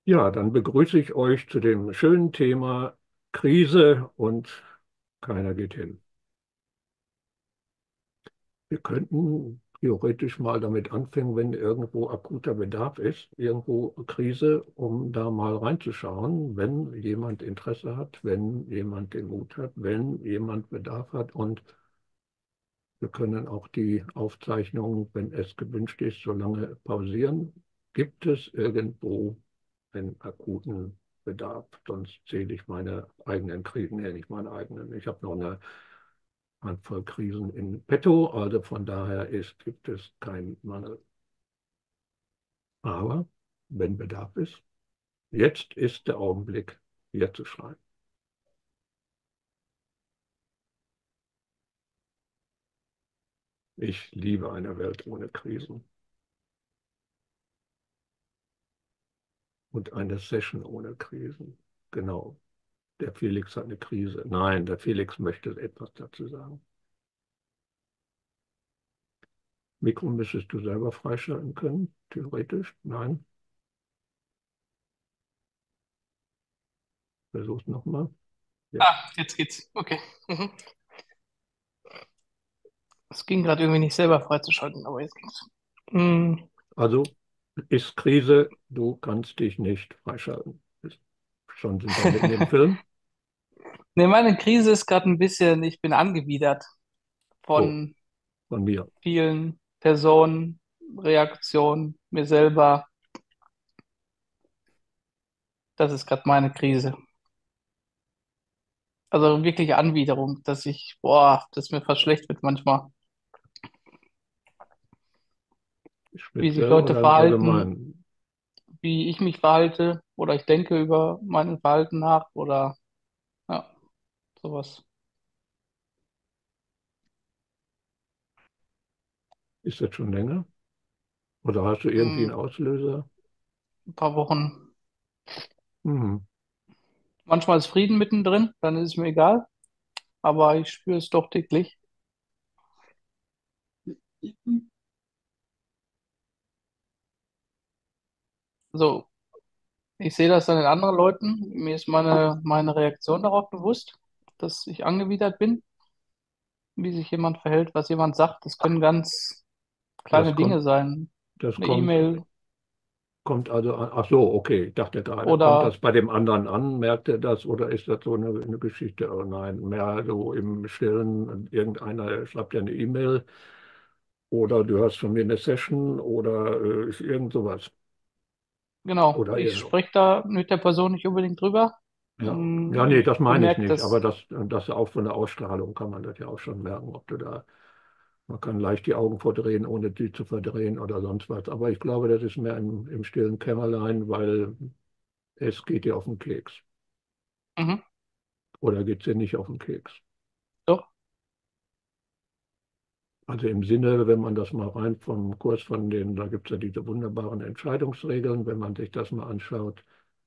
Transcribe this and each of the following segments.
Ja, dann begrüße ich euch zu dem schönen Thema Krise und keiner geht hin. Wir könnten theoretisch mal damit anfangen, wenn irgendwo akuter Bedarf ist, irgendwo Krise, um da mal reinzuschauen, wenn jemand Interesse hat, wenn jemand den Mut hat, wenn jemand Bedarf hat. Und wir können auch die Aufzeichnung, wenn es gewünscht ist, so lange pausieren. Gibt es irgendwo einen akuten Bedarf? Sonst zähle ich meine eigenen Krisen her, nicht meine eigenen. Ich habe noch eine Handvoll Krisen in petto, also von daher gibt es keinen Mangel. Aber wenn Bedarf ist, jetzt ist der Augenblick, hier zu schreiben. Ich liebe eine Welt ohne Krisen und eine Session ohne Krisen. Genau. Der Felix hat eine Krise. Nein, der Felix möchte etwas dazu sagen. Mikro müsstest du selber freischalten können, theoretisch. Nein, versuch's nochmal. Ja, Ah, jetzt geht's. Okay. Mhm. Es ging gerade irgendwie nicht selber freizuschalten, aber jetzt ging's. Mhm. also ist Krise, du kannst dich nicht freischalten. Schon sind wir mitten im Film. Ne, meine Krise ist gerade ein bisschen, ich bin angewidert Oh, von von mir. vielen Personen, Reaktionen, mir selber. Das ist gerade meine Krise. Also wirklich Anwiderung, dass ich, boah, dass mir fast schlecht wird manchmal, wie sich Speziell Leute oder im verhalten, Allgemeinen? wie ich mich verhalte oder ich denke über mein Verhalten nach oder ja, sowas. Ist das schon länger? Oder hast du irgendwie einen Mhm. Auslöser? Ein paar Wochen. Mhm. Manchmal ist Frieden mittendrin, dann ist es mir egal, aber ich spüre es doch täglich. Also, ich sehe das dann in anderen Leuten. Mir ist meine Reaktion darauf bewusst, dass ich angewidert bin, wie sich jemand verhält, was jemand sagt. Das können ganz kleine Das Dinge kommt, sein. das Eine kommt, E-Mail kommt also an. Ach so, okay, ich dachte gerade, kommt oder das bei dem anderen an? Merkt er das oder ist das so eine Geschichte? Oh nein, mehr so im Stillen, irgendeiner schreibt dir eine E-Mail oder du hast von mir eine Session oder irgend sowas. genau, Oder ich irgend. spreche da mit der Person nicht unbedingt drüber. Ja. Ja, nee, Ich das meine ich bemerke nicht, aber das. das auch von der Ausstrahlung kann man das ja auch schon merken, ob du da, man kann leicht die Augen verdrehen, ohne die zu verdrehen oder sonst was. Aber ich glaube, das ist mehr im stillen Kämmerlein, weil es geht dir auf den Keks. Mhm, Oder geht es dir nicht auf den Keks? doch. Also im Sinne, wenn man das mal rein vom Kurs von den, da gibt es ja diese wunderbaren Entscheidungsregeln, wenn man sich das mal anschaut,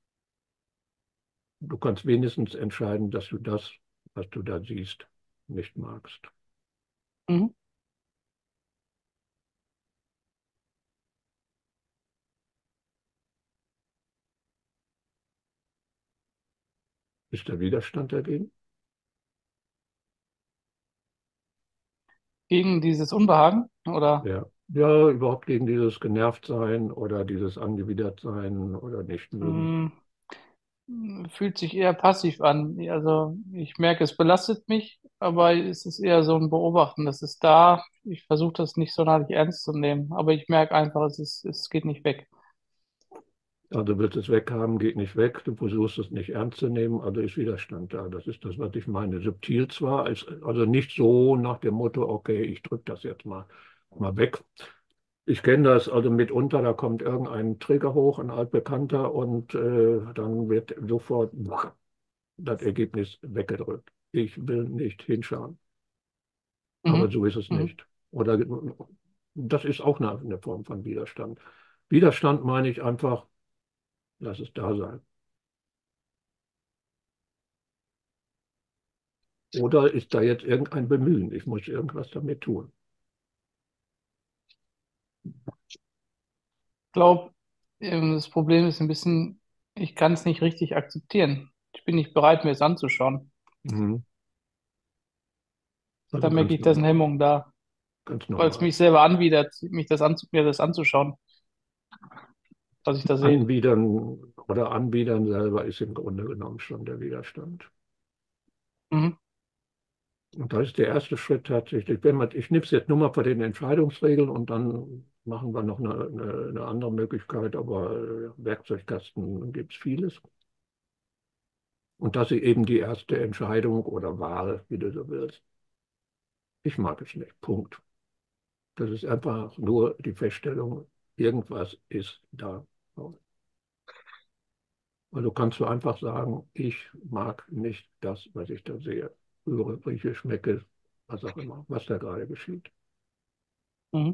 du kannst wenigstens entscheiden, dass du das, was du da siehst, nicht magst. Mhm. Ist der Widerstand dagegen? Gegen dieses Unbehagen oder Ja. Ja, überhaupt gegen dieses Genervtsein oder dieses Angewidertsein oder nicht mögen. mh, fühlt sich eher passiv an. Also ich merke, es belastet mich, aber es ist eher so ein Beobachten. Das ist da. Ich versuche das nicht sonderlich ernst zu nehmen, aber ich merke einfach, es geht nicht weg. Also du willst es weghaben, geht nicht weg, du versuchst es nicht ernst zu nehmen, also ist Widerstand da. Das ist das, was ich meine. Subtil zwar, also nicht so nach dem Motto, okay, ich drücke das jetzt mal weg. Ich kenne das also mitunter, da kommt irgendein Trigger hoch, ein altbekannter, und dann wird sofort das Ergebnis weggedrückt. Ich will nicht hinschauen. Aber Mhm. so ist es Mhm. nicht. Oder das ist auch eine Form von Widerstand. Widerstand meine ich einfach, lass es da sein. Oder ist da jetzt irgendein Bemühen? Ich muss irgendwas damit tun. Ich glaube, das Problem ist ein bisschen ich kann es nicht richtig akzeptieren. Ich bin nicht bereit, mir es anzuschauen. Mhm. Da Also merke ich, da ist eine Hemmung da, ganz weil es normal. mich selber anwidert, mir das anzuschauen, was ich da sehe. Anbiedern oder Anbiedern selber ist im Grunde genommen schon der Widerstand. Mhm. Und da ist der erste Schritt tatsächlich, wenn man, ich nehme es jetzt nur mal vor den Entscheidungsregeln und dann machen wir noch eine andere Möglichkeit, aber Werkzeugkasten gibt es vieles. Und das ist eben die erste Entscheidung oder Wahl, wie du so willst. Ich mag es nicht. Punkt. Das ist einfach nur die Feststellung, irgendwas ist da. Also kannst du einfach sagen, ich mag nicht das, was ich da sehe. Höre, rieche, schmecke, was auch immer, was da gerade geschieht. Mhm.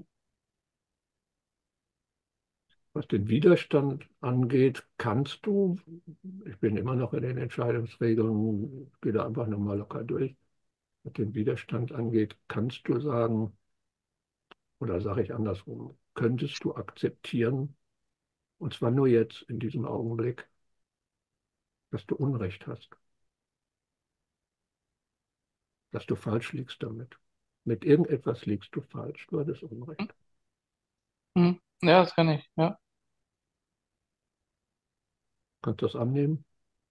Was den Widerstand angeht, kannst du, ich bin immer noch in den Entscheidungsregeln, gehe da einfach nochmal locker durch. Was den Widerstand angeht, kannst du sagen, oder sage ich andersrum, könntest du akzeptieren, und zwar nur jetzt in diesem Augenblick, dass du Unrecht hast, dass du falsch liegst damit. Mit irgendetwas liegst du falsch, du hattest Unrecht. Mhm. Ja, das kann ich, ja. Kannst du das annehmen?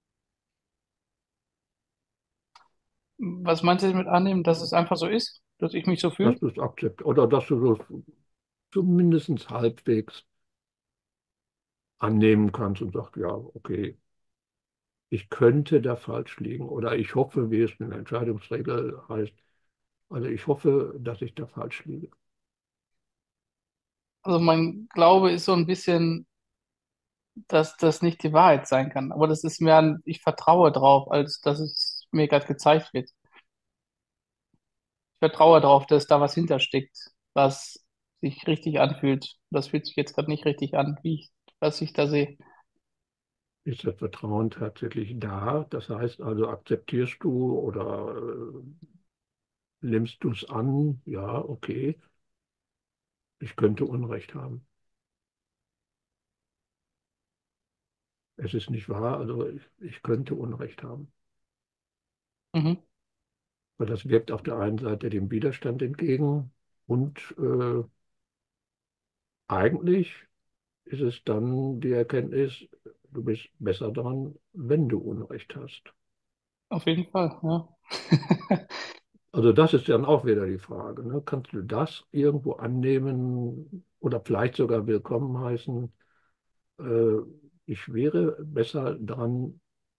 Was meinst du mit annehmen, dass es einfach so ist, dass ich mich so Dass fühle? du es akzeptierst oder dass du so zumindest halbwegs annehmen kannst und sagst, ja, okay, ich könnte da falsch liegen oder ich hoffe, wie es in der Entscheidungsregel heißt, also ich hoffe, dass ich da falsch liege. Also mein Glaube ist so ein bisschen, dass das nicht die Wahrheit sein kann. Aber das ist mehr ein, ich vertraue drauf, als dass es mir gerade gezeigt wird. Ich vertraue darauf, dass da was hintersteckt, was sich richtig anfühlt. Das fühlt sich jetzt gerade nicht richtig an, was ich da sehe. Ist das Vertrauen tatsächlich da? Das heißt also, akzeptierst du oder nimmst du es an? Ja, okay, ich könnte Unrecht haben. Es ist nicht wahr, also ich könnte Unrecht haben. Mhm. Weil das wirkt auf der einen Seite dem Widerstand entgegen und eigentlich ist es dann die Erkenntnis, du bist besser dran, wenn du Unrecht hast. Auf jeden Fall, ja. Also das ist dann auch wieder die Frage. Ne? Kannst du das irgendwo annehmen oder vielleicht sogar willkommen heißen? Äh, Ich wäre besser dran,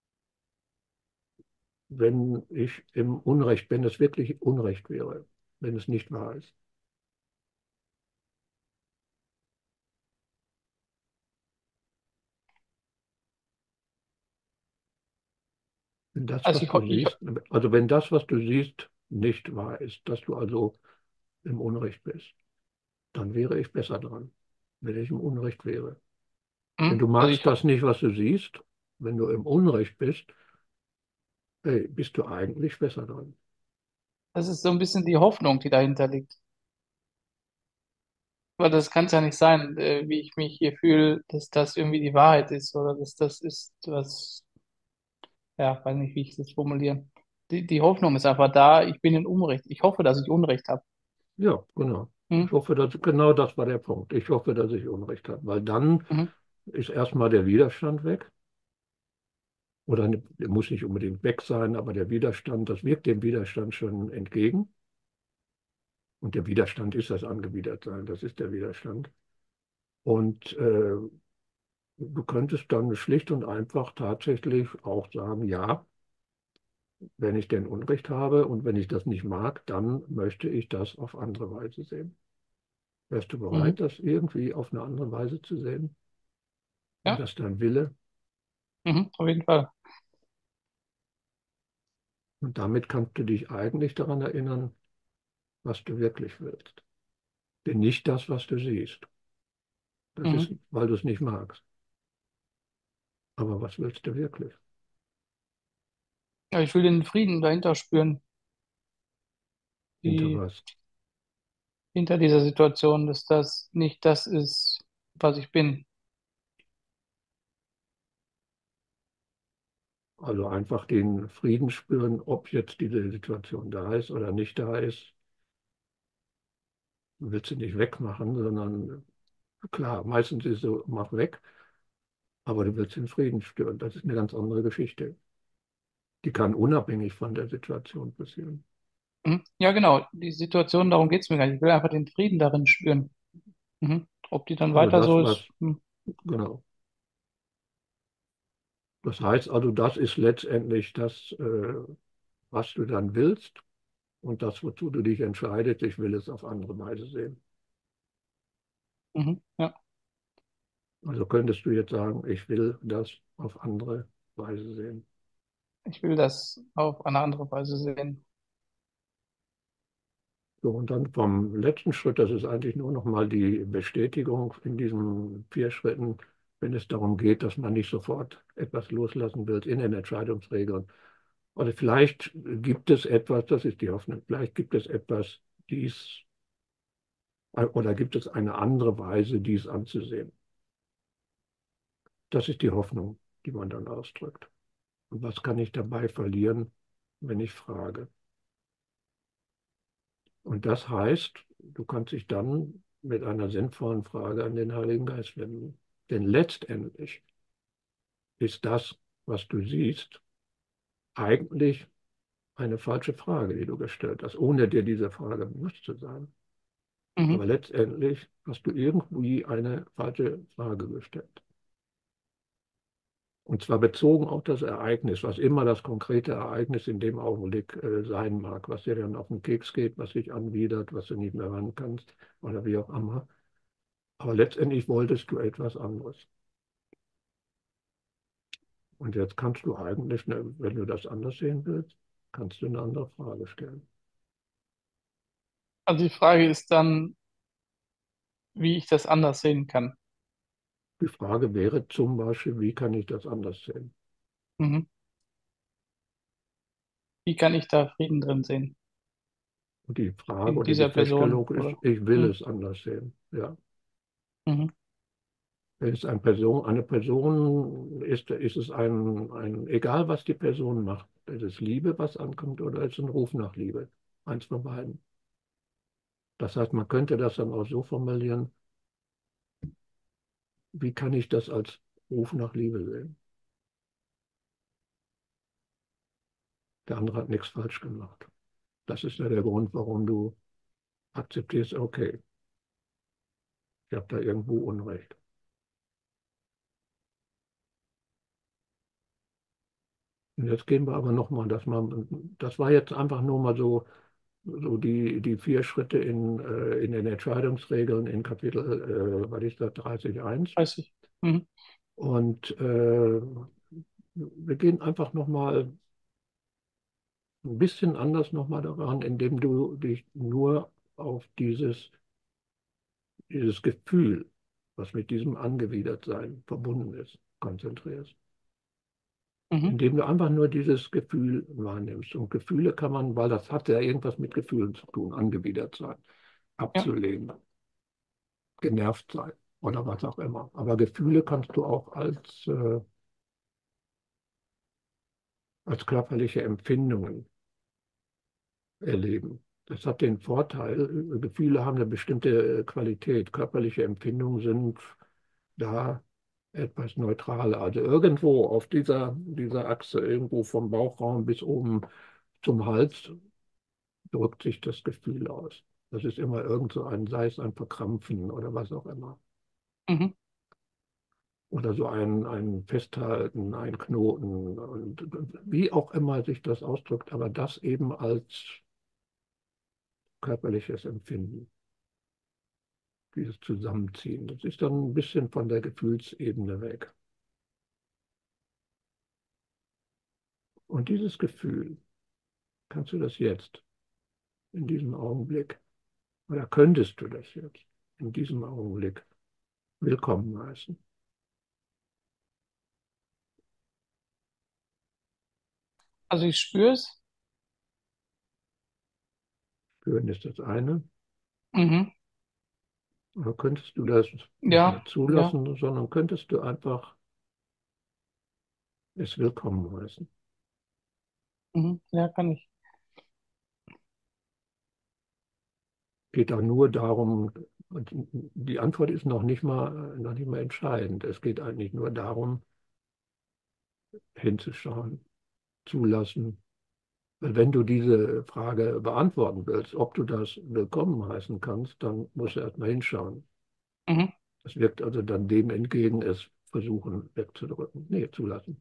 wenn ich im Unrecht, wenn es wirklich Unrecht wäre, wenn es nicht wahr ist. Wenn das, Also was du siehst, also wenn das, was du siehst, nicht wahr ist, dass du also im Unrecht bist, dann wäre ich besser dran, wenn ich im Unrecht wäre. Wenn du also magst ich, das nicht, was du siehst, wenn du im Unrecht bist, hey, bist du eigentlich besser dran. das ist so ein bisschen die Hoffnung, die dahinter liegt. Weil das kann es ja nicht sein, wie ich mich hier fühle, dass das irgendwie die Wahrheit ist oder dass das ist, was, ja, weiß nicht, wie ich das formulieren. Die Hoffnung ist einfach da, ich bin in Unrecht. Ich hoffe, dass ich Unrecht habe. Ja, genau. Hm? Ich hoffe, dass genau das war der Punkt. Ich hoffe, dass ich Unrecht habe, weil dann Mhm. ist erstmal der Widerstand weg. Oder der muss nicht unbedingt weg sein, aber der Widerstand, das wirkt dem Widerstand schon entgegen. Und der Widerstand ist das Angewidertsein, das ist der Widerstand. Und du könntest dann schlicht und einfach tatsächlich auch sagen, ja, wenn ich denn Unrecht habe und wenn ich das nicht mag, dann möchte ich das auf andere Weise sehen. Wärst du Mhm. bereit, das irgendwie auf eine andere Weise zu sehen? Wäre Ja, das dein Wille? mhm. Auf jeden Fall. Und damit kannst du dich eigentlich daran erinnern, was du wirklich willst. Denn nicht das, was du siehst. Das ist, Mhm. weil du es nicht magst. Aber was willst du wirklich? Ja, ich will den Frieden dahinter spüren, Hinter die was? hinter dieser Situation, dass das, nicht das ist, was ich bin. Also einfach den Frieden spüren, ob jetzt diese Situation da ist oder nicht da ist. Du willst sie nicht wegmachen, sondern klar, meistens ist es so, mach weg, aber du willst den Frieden stören. Das ist eine ganz andere Geschichte. Die kann unabhängig von der Situation passieren. Mhm. Ja, genau. Die Situation, darum geht es mir gar nicht. Ich will einfach den Frieden darin spüren. Mhm. Ob die dann Also weiter das, so was, ist. genau. Das heißt also, das ist letztendlich das, was du dann willst und das, wozu du dich entscheidest, ich will es auf andere Weise sehen. Mhm. Ja, Also könntest du jetzt sagen, ich will das auf andere Weise sehen. ich will das auf eine andere Weise sehen. So, und dann vom letzten Schritt, das ist eigentlich nur noch mal die Bestätigung in diesen 4 Schritten, wenn es darum geht, dass man nicht sofort etwas loslassen will in den Entscheidungsregeln. Oder vielleicht gibt es etwas, das ist die Hoffnung, vielleicht gibt es etwas, dies, oder gibt es eine andere Weise, dies anzusehen. Das ist die Hoffnung, die man dann ausdrückt. Und was kann ich dabei verlieren, wenn ich frage? Und das heißt, du kannst dich dann mit einer sinnvollen Frage an den Heiligen Geist wenden. Denn letztendlich ist das, was du siehst, eigentlich eine falsche Frage, die du gestellt hast, ohne dir diese Frage bewusst zu sein. Mhm. Aber letztendlich hast du irgendwie eine falsche Frage gestellt. Und zwar bezogen auf das Ereignis, was immer das konkrete Ereignis in dem Augenblick sein mag, was dir dann auf den Keks geht, was dich anwidert, was du nicht mehr ran kannst oder wie auch immer. Aber letztendlich wolltest du etwas anderes. Und jetzt kannst du eigentlich, wenn du das anders sehen willst, kannst du eine andere Frage stellen. Also die Frage ist dann, wie ich das anders sehen kann. Die Frage wäre zum Beispiel, wie kann ich das anders sehen? Mhm. Wie kann ich da Frieden drin sehen? Und die Frage In oder die dieser Person, Feststellung ist, oder? ich will Mhm. es anders sehen. Ja. Mhm. Wenn es eine Person ist, ist es egal was die Person macht, ist es Liebe, was ankommt, oder ist es ein Ruf nach Liebe? Eins von beiden. Das heißt, man könnte das dann auch so formulieren, wie kann ich das als Ruf nach Liebe sehen? Der andere hat nichts falsch gemacht. Das ist ja der Grund, warum du akzeptierst, okay, ich habe da irgendwo Unrecht. Und jetzt gehen wir aber nochmal, das war jetzt einfach nur mal so die 4 Schritte in den Entscheidungsregeln in Kapitel, was ist das, 30.1. 30. Mhm. Und wir gehen einfach nochmal ein bisschen anders nochmal daran, indem du dich nur auf dieses Gefühl, was mit diesem Angewidertsein verbunden ist, konzentrierst. Mhm. Indem du einfach nur dieses Gefühl wahrnimmst. Und Gefühle kann man, weil das hat ja irgendwas mit Gefühlen zu tun, angewidert sein, Ja. abzulehnen, genervt sein oder was auch immer. Aber Gefühle kannst du auch als körperliche Empfindungen erleben. Das hat den Vorteil, Gefühle haben eine bestimmte Qualität. Körperliche Empfindungen sind da etwas neutraler. Also irgendwo auf dieser Achse, irgendwo vom Bauchraum bis oben zum Hals, drückt sich das Gefühl aus. Das ist immer irgend so ein, sei es ein Verkrampfen oder was auch immer. Mhm. Oder so ein Festhalten, ein Knoten und wie auch immer sich das ausdrückt, aber das eben als körperliches Empfinden, dieses Zusammenziehen. Das ist dann ein bisschen von der Gefühlsebene weg. Und dieses Gefühl, kannst du das jetzt, in diesem Augenblick, oder könntest du das jetzt, in diesem Augenblick, willkommen heißen? Also ich spüre es. Spüren ist das eine. Mhm. Oder könntest du das nicht Ja, nur ja. zulassen, sondern könntest du einfach es willkommen heißen? Ja, kann ich. Geht da nur darum, und die Antwort ist noch nicht mal entscheidend. Es geht eigentlich nur darum, hinzuschauen, zulassen. Weil wenn du diese Frage beantworten willst, ob du das willkommen heißen kannst, dann musst du erstmal hinschauen. Mhm. Das wirkt also dann dem entgegen, es versuchen wegzudrücken. Nee, zulassen.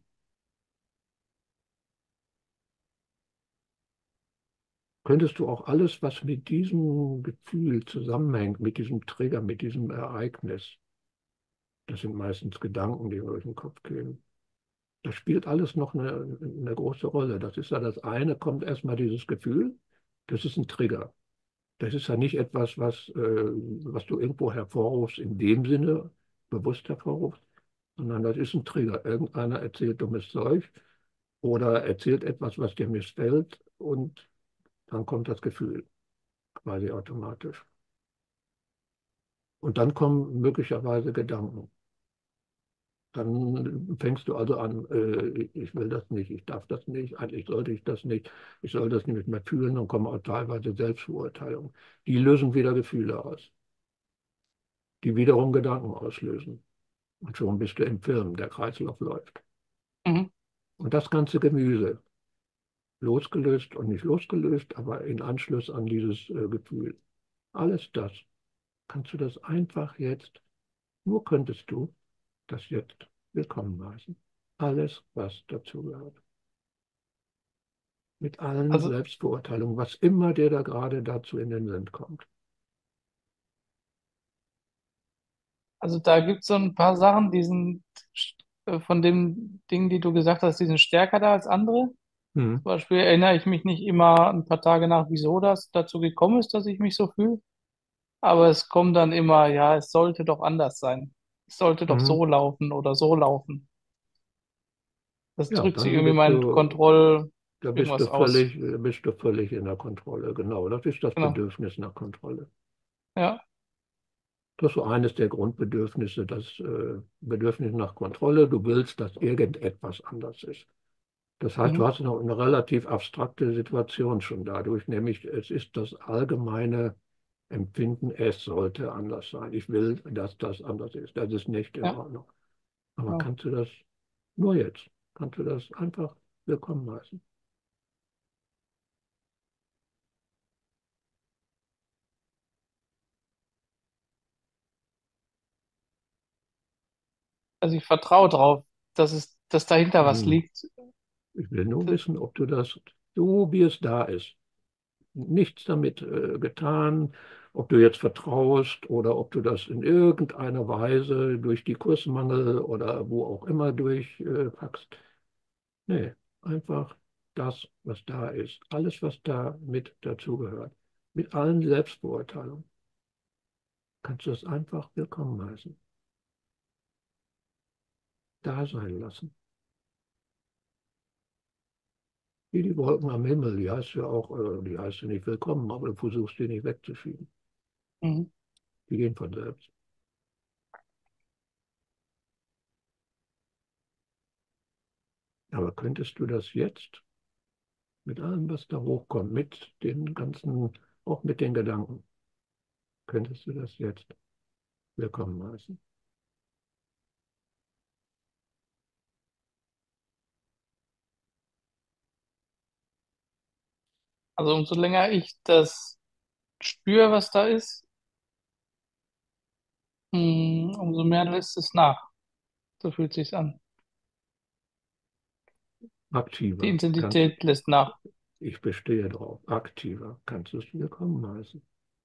Könntest du auch alles, was mit diesem Gefühl zusammenhängt, mit diesem Trigger, mit diesem Ereignis, das sind meistens Gedanken, die durch den Kopf gehen, das spielt alles noch eine große Rolle. Das ist ja das eine, kommt erstmal dieses Gefühl, das ist ein Trigger. Das ist ja nicht etwas, was du irgendwo hervorrufst, in dem Sinne bewusst hervorrufst, sondern das ist ein Trigger. Irgendeiner erzählt dummes Zeug oder erzählt etwas, was dir missfällt und dann kommt das Gefühl quasi automatisch. Und dann kommen möglicherweise Gedanken. Dann fängst du also an, ich will das nicht, ich darf das nicht, eigentlich sollte ich das nicht, ich soll das nicht mehr fühlen und kommen auch teilweise Selbstverurteilungen. Die lösen wieder Gefühle aus, die wiederum Gedanken auslösen. Und schon bist du im Film, der Kreislauf läuft. Mhm. Und das ganze Gemüse, losgelöst und nicht losgelöst, aber in Anschluss an dieses Gefühl, alles das, kannst du das einfach jetzt, nur könntest du das jetzt willkommen heißen. Alles, was dazugehört. Mit allen Also, Selbstbeurteilungen, was immer dir da gerade dazu in den Sinn kommt. also da gibt es so ein paar Sachen, die sind von den Dingen, die du gesagt hast, die sind stärker da als andere. Hm. Zum Beispiel erinnere ich mich nicht immer ein paar Tage nach, wieso das dazu gekommen ist, dass ich mich so fühle. Aber es kommt dann immer, ja, es sollte doch anders sein. Es sollte doch Hm. so laufen oder so laufen. Das Ja, drückt sich dann irgendwie mein Kontroll da irgendwas aus. bist du völlig in der Kontrolle. Genau, das ist das Genau. Bedürfnis nach Kontrolle. Ja, Das ist so eines der Grundbedürfnisse, das Bedürfnis nach Kontrolle. Du willst, dass irgendetwas anders ist. Das heißt, mhm. du hast noch eine relativ abstrakte Situation schon dadurch, nämlich es ist das allgemeine Empfinden, es sollte anders sein. Ich will, dass das anders ist. Das ist nicht in Ja, Ordnung. Aber genau. kannst du das nur jetzt? Kannst du das einfach willkommen heißen? Also ich vertraue drauf, dass dahinter was Hm. liegt. Ich will nur wissen, ob du das so, wie es da ist, nichts damit getan, ob du jetzt vertraust oder ob du das in irgendeiner Weise durch die Kursmangel oder wo auch immer durchpackst. Nee, einfach das, was da ist. Alles, was da mit dazugehört. Mit allen Selbstbeurteilungen. Kannst du es einfach willkommen heißen. Da sein lassen. Wie die Wolken am Himmel, die heißt ja auch, die heißt ja nicht willkommen, aber du versuchst die nicht wegzuschieben. Mhm. Die gehen von selbst. Aber könntest du das jetzt mit allem, was da hochkommt, mit den ganzen, auch mit den Gedanken, könntest du das jetzt willkommen heißen? Also umso länger ich das spüre, was da ist, umso mehr lässt es nach. So fühlt sich's an. Die Aktiver, kannst, Intensität lässt nach. ich bestehe drauf, aktiver, kannst du es willkommen heißen?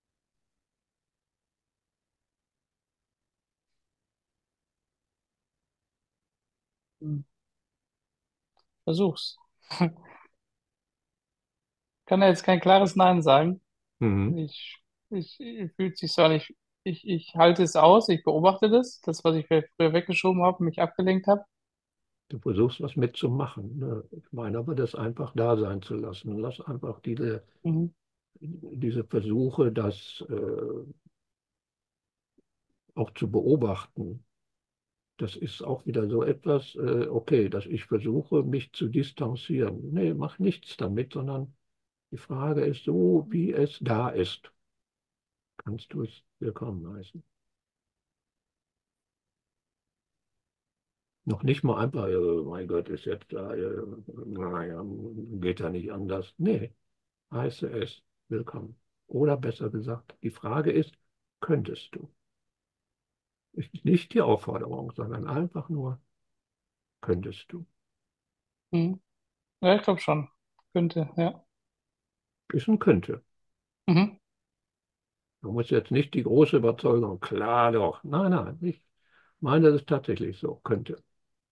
Hm. Versuch's. Kann ja jetzt kein klares Nein sagen. Mhm. Ich, ich fühlt sich so an. Ich halte es aus, ich beobachte das, was ich früher weggeschoben habe, mich abgelenkt habe. Du versuchst was mitzumachen. Ne? Ich meine aber, das einfach da sein zu lassen. Lass einfach Mhm. diese Versuche, das auch zu beobachten, Das ist auch wieder so etwas, okay, dass ich versuche, mich zu distanzieren. Nee, mach nichts damit, sondern die Frage ist so, wie es da ist. Kannst du es willkommen heißen? Noch nicht mal einfach, mein Gott, ist jetzt da, naja, geht ja nicht anders. Nee, heiße es willkommen. Oder besser gesagt, die Frage ist, könntest du? Ist nicht die Aufforderung, sondern einfach nur, könntest du? Mhm. Ja, ich glaube schon. Könnte, ja. Ist ein könnte. Mhm. Man muss jetzt nicht die große Überzeugung, klar doch. Nein, nein, ich meine, das ist tatsächlich so, könnte.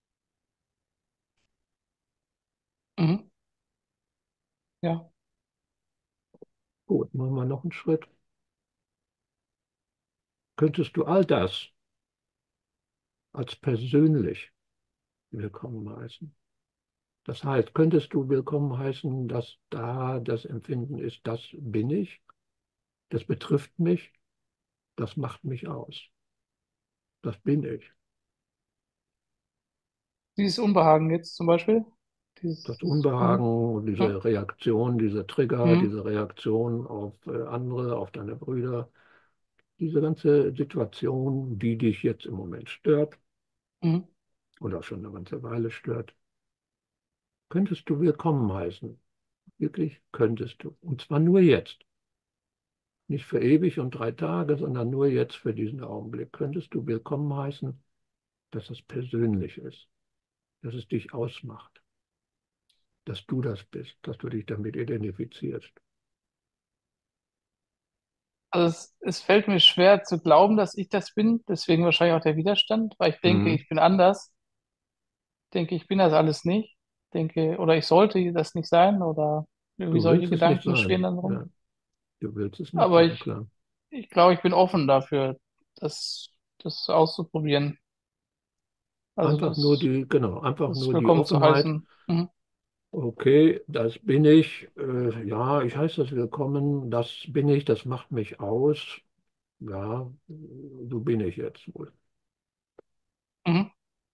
Mhm. Ja. Gut, machen wir noch einen Schritt. Könntest du all das als persönlich willkommen heißen? Das heißt, könntest du willkommen heißen, dass da das Empfinden ist, das bin ich, das betrifft mich, das macht mich aus, das bin ich. Dieses Unbehagen jetzt zum Beispiel. Das Dieses, Unbehagen, ja. diese Reaktion, diese Trigger, Mhm. diese Reaktion auf andere, auf deine Brüder, diese ganze Situation, die dich jetzt im Moment stört Mhm. oder schon eine ganze Weile stört, könntest du willkommen heißen. Wirklich könntest du. Und zwar nur jetzt. Nicht für ewig und 3 Tage, sondern nur jetzt für diesen Augenblick. Könntest du willkommen heißen, dass es persönlich ist, dass es dich ausmacht, dass du das bist, dass du dich damit identifizierst. Also es fällt mir schwer zu glauben, dass ich das bin, deswegen wahrscheinlich auch der Widerstand, weil ich denke, Mhm. ich bin anders, denke, ich bin das alles nicht, denke, oder ich sollte das nicht sein, oder irgendwie Du solche willst es nicht Gedanken schwirren sein. dann rum. Ja, du willst es nicht Aber sein, ich, klar. ich glaube, ich bin offen dafür, das auszuprobieren. Also Einfach nur genau, einfach das nur die willkommen zu Offenheit. heißen. Mhm. Okay, das bin ich. Ja, ich heiße das willkommen. Das bin ich, das macht mich aus. Ja, so bin ich jetzt wohl. Mhm.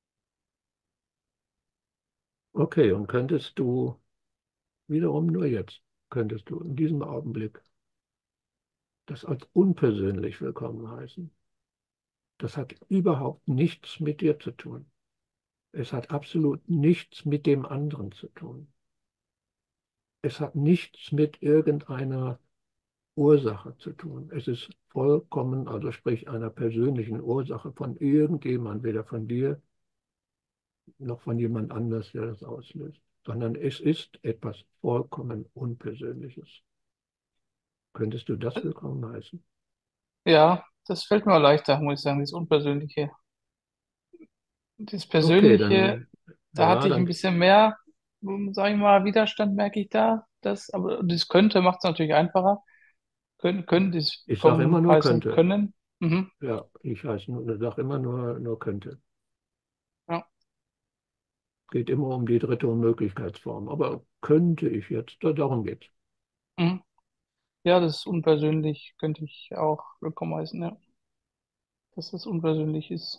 Okay, und könntest du wiederum nur jetzt, könntest du in diesem Augenblick das als unpersönlich willkommen heißen? Das hat überhaupt nichts mit dir zu tun. Es hat absolut nichts mit dem anderen zu tun. Es hat nichts mit irgendeiner Ursache zu tun. Es ist vollkommen, also sprich einer persönlichen Ursache von irgendjemand, weder von dir noch von jemand anders, der das auslöst, sondern es ist etwas vollkommen Unpersönliches. Könntest du das willkommen heißen? Ja, das fällt mir leichter, muss ich sagen, dieses Unpersönliche. Das Okay, Persönliche, dann, da ja, hatte ich ein dann, bisschen mehr, sag ich mal, Widerstand merke ich da. Das, aber das könnte macht es natürlich einfacher. Können das ich sage immer kommen nur heißen könnte. können. Mhm. Ja, ich heiße nur, sage immer nur könnte. Ja. Geht immer um die dritte Möglichkeitsform. Aber könnte ich jetzt, darum geht's. Mhm. Ja, das ist unpersönlich, könnte ich auch willkommen heißen, ja. Dass das unpersönlich ist.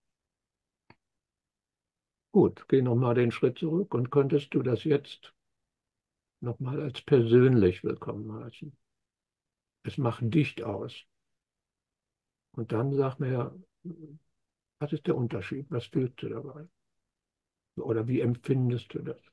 Gut, geh nochmal den Schritt zurück und könntest du das jetzt nochmal als persönlich willkommen heißen. Es macht dich aus. Und dann sag mir, was ist der Unterschied? Was fühlst du dabei? Oder wie empfindest du das?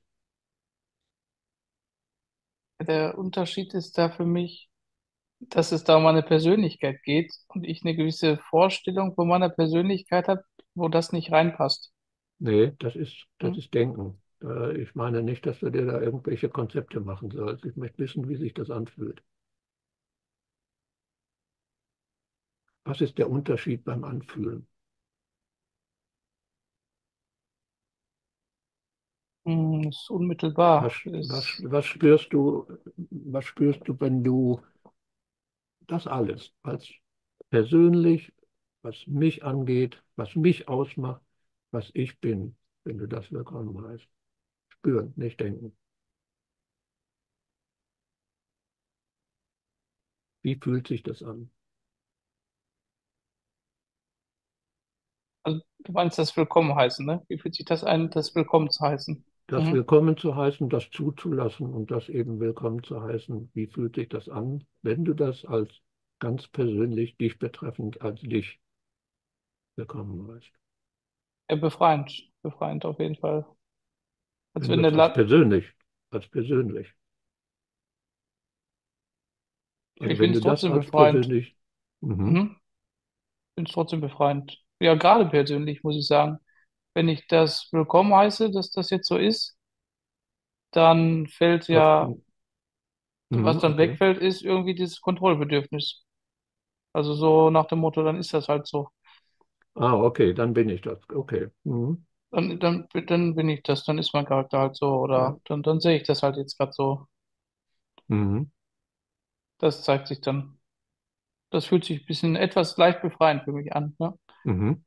Der Unterschied ist da für mich, dass es da um meine Persönlichkeit geht und ich eine gewisse Vorstellung von meiner Persönlichkeit habe, wo das nicht reinpasst. Nee, Hm? das ist Denken. Ich meine nicht, dass du dir da irgendwelche Konzepte machen sollst. Ich möchte wissen, wie sich das anfühlt. Was ist der Unterschied beim Anfühlen? Ist unmittelbar. Was spürst du, wenn du das alles als persönlich, was mich angeht, was mich ausmacht, was ich bin, wenn du das willkommen heißt? Spüren, nicht denken. Wie fühlt sich das an? Also du meinst das Willkommen heißen, ne? Wie fühlt sich das an, das Willkommen zu heißen? Das Mhm. willkommen zu heißen, das zuzulassen und das eben willkommen zu heißen. Wie fühlt sich das an, wenn du das als ganz persönlich dich betreffend als dich willkommen heißt? Ja, befreiend. Befreiend auf jeden Fall. Als Wenn wenn du der das La als persönlich. ja, Also ich wenn finde es du das trotzdem als befreiend. persönlich, mhm, Mhm. Ich finde es trotzdem befreiend. Ja, gerade persönlich muss ich sagen, wenn ich das Willkommen heiße, dass das jetzt so ist, dann fällt als, ja, was dann okay. wegfällt, ist irgendwie dieses Kontrollbedürfnis. Also so nach dem Motto, dann ist das halt so. Ah, okay, dann bin ich das. Okay. Mhm. Dann bin ich das, dann ist mein Charakter halt so, Ja. oder dann sehe ich das halt jetzt gerade so. Mhm. Das zeigt sich dann. Das fühlt sich ein bisschen etwas leicht befreiend für mich an. Ne? Mhm.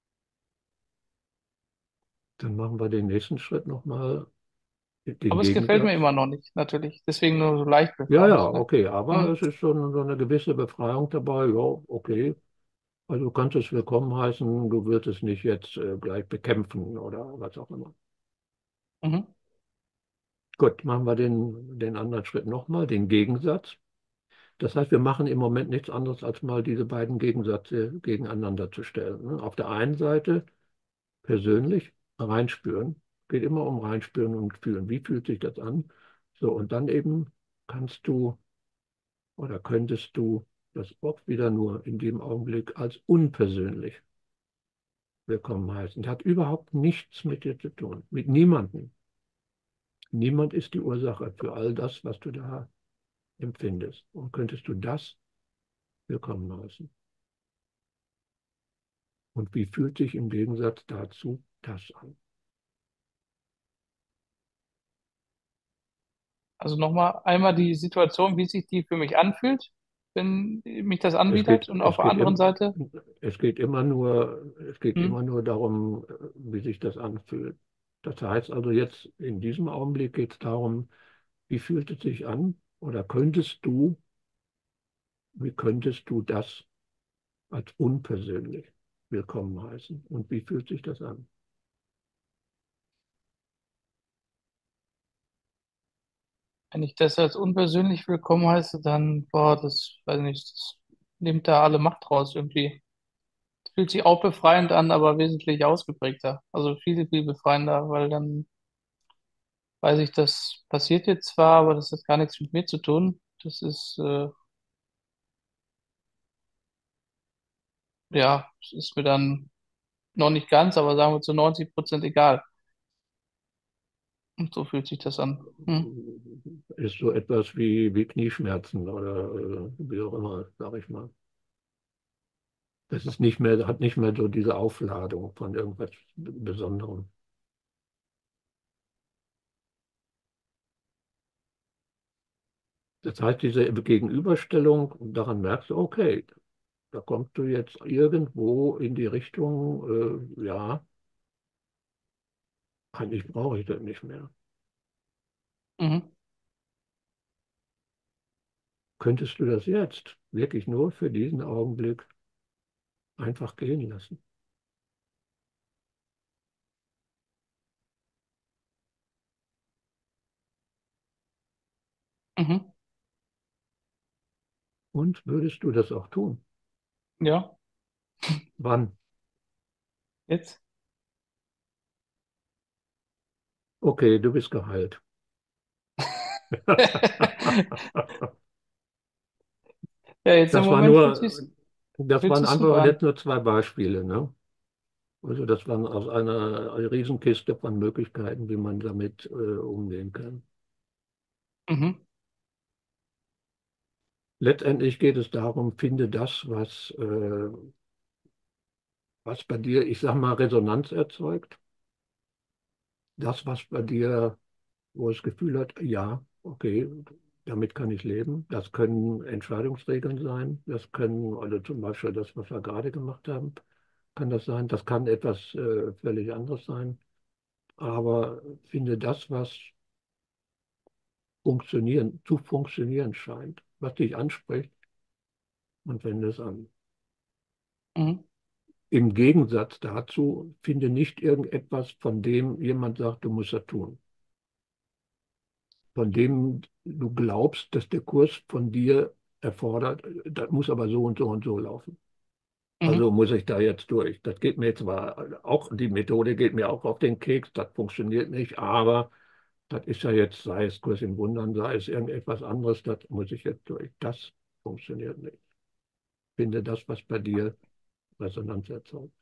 Dann machen wir den nächsten Schritt nochmal, den Aber es gefällt mir Gegensatz. immer noch nicht, natürlich. Deswegen nur so leicht Ja, ja, befreiend. Ne? okay, aber Mhm. es ist schon so eine gewisse Befreiung dabei. Ja, okay. Also du kannst es willkommen heißen, du wirst es nicht jetzt gleich bekämpfen oder was auch immer. Mhm. Gut, machen wir den anderen Schritt nochmal, den Gegensatz. Das heißt, wir machen im Moment nichts anderes, als mal diese beiden Gegensätze gegeneinander zu stellen. Ne? Auf der einen Seite persönlich reinspüren, geht immer um reinspüren und fühlen. Wie fühlt sich das an? So, und dann eben kannst du oder könntest du das auch wieder nur in dem Augenblick als unpersönlich willkommen heißen. Das hat überhaupt nichts mit dir zu tun, mit niemandem. Niemand ist die Ursache für all das, was du da empfindest. Und könntest du das willkommen heißen? Und wie fühlt sich im Gegensatz dazu das an? Also nochmal einmal die Situation, wie sich die für mich anfühlt, wenn mich das Es anwidert. geht, Und auf es der geht, anderen Seite, es geht hm, immer nur darum, wie sich das anfühlt. Das heißt also jetzt in diesem Augenblick geht es darum, wie fühlt es sich an? Oder wie könntest du das als unpersönlich willkommen heißen? Und wie fühlt sich das an? wenn ich das als unpersönlich willkommen heiße, dann, boah, das, weiß nicht, das nimmt da alle Macht raus irgendwie. Fühlt sich auch befreiend an, aber wesentlich ausgeprägter. Also viel, viel befreiender, weil dann weiß ich, das passiert jetzt zwar, aber das hat gar nichts mit mir zu tun. Das ist, ja, das ist mir dann noch nicht ganz, aber sagen wir zu 90% egal. Und so fühlt sich das an. Hm. Ist so etwas wie Knieschmerzen oder wie auch immer, sage ich mal. Das ist nicht mehr, hat nicht mehr so diese Aufladung von irgendwas Besonderem. Das heißt, diese Gegenüberstellung, daran merkst du, okay, da kommst du jetzt irgendwo in die Richtung, ja, eigentlich brauche ich das nicht mehr. Mhm. Könntest du das jetzt wirklich nur für diesen Augenblick einfach gehen lassen? Mhm. Und würdest du das auch tun? Ja, Wann? jetzt. Okay, du bist geheilt. Ja, jetzt im Das war Moment nur, das fühlt waren sich super einfach an. jetzt nur zwei Beispiele, ne? Also das waren aus einer Riesenkiste von Möglichkeiten, wie man damit umgehen kann. Mhm. Letztendlich geht es darum, finde das, was bei dir, ich sag mal, Resonanz erzeugt. Das, was bei dir, wo das Gefühl hat, ja, okay, damit kann ich leben. Das können Entscheidungsregeln sein. Das können, also zum Beispiel das, was wir gerade gemacht haben, kann das sein. Das kann etwas völlig anderes sein. Aber finde das, was zu funktionieren scheint, was dich anspricht und wende es an. Mhm. Im Gegensatz dazu finde nicht irgendetwas, von dem jemand sagt, du musst das tun. Von dem du glaubst, dass der Kurs von dir erfordert, das muss aber so und so und so laufen. Also Mhm. muss ich da jetzt durch. Das geht mir zwar auch, die Methode geht mir auch auf den Keks, das funktioniert nicht, aber das ist ja jetzt, sei es Kurs in Wundern, sei es irgendetwas anderes, das muss ich jetzt durch. Das funktioniert nicht. Finde das, was bei dir Resonanz erzeugt.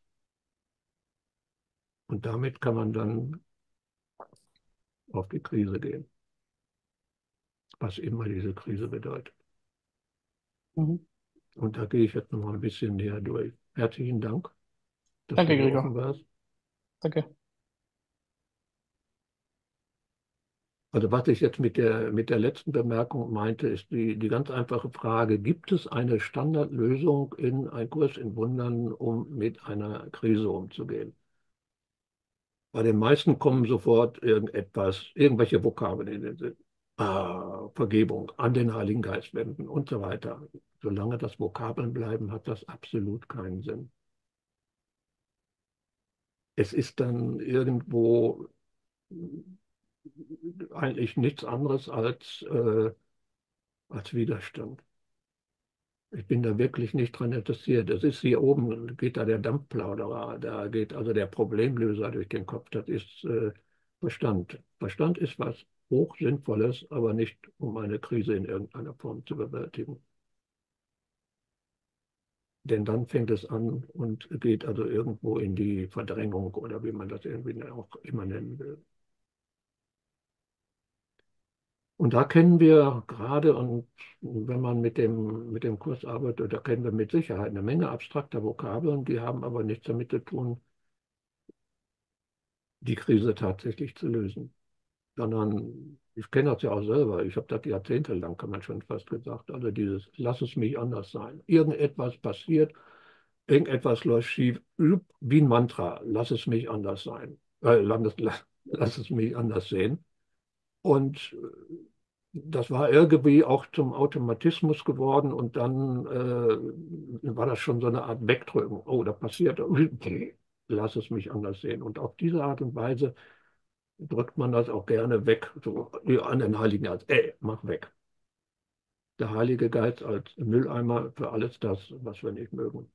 Und damit kann man dann auf die Krise gehen, was immer diese Krise bedeutet. Mhm. Und da gehe ich jetzt noch mal ein bisschen näher durch. Herzlichen Dank, dass du Danke, so offen Gregor. warst. Danke. Also was ich jetzt mit der letzten Bemerkung meinte, ist die ganz einfache Frage, gibt es eine Standardlösung in ein Kurs in Wundern, um mit einer Krise umzugehen? Bei den meisten kommen sofort irgendwelche Vokabeln in den Sinn. Vergebung, an den Heiligen Geist wenden und so weiter. Solange das Vokabeln bleiben, hat das absolut keinen Sinn. Es ist dann irgendwo eigentlich nichts anderes als Widerstand. Ich bin da wirklich nicht dran interessiert. Es ist hier oben, geht da der Dampfplauderer, da geht also der Problemlöser durch den Kopf. Das ist Verstand. Verstand ist was Hochsinnvolles, aber nicht, um eine Krise in irgendeiner Form zu bewältigen. Denn dann fängt es an und geht also irgendwo in die Verdrängung oder wie man das irgendwie auch immer nennen will. Und da kennen wir gerade, und wenn man mit dem Kurs arbeitet, da kennen wir mit Sicherheit eine Menge abstrakter Vokabeln, die haben aber nichts damit zu tun, die Krise tatsächlich zu lösen. Sondern ich kenne das ja auch selber, ich habe das jahrzehntelang, kann man schon fast gesagt, also dieses lass es mich anders sein. Irgendetwas passiert, irgendetwas läuft schief, wie ein Mantra, lass es mich anders sein. Lass es mich anders sehen. Und das war irgendwie auch zum Automatismus geworden und dann war das schon so eine Art Wegdrücken. Oh, da passiert, lass es mich anders sehen. Und auf diese Art und Weise drückt man das auch gerne weg, so ja, an den Heiligen Geist. Ey, mach weg. Der Heilige Geist als Mülleimer für alles das, was wir nicht mögen.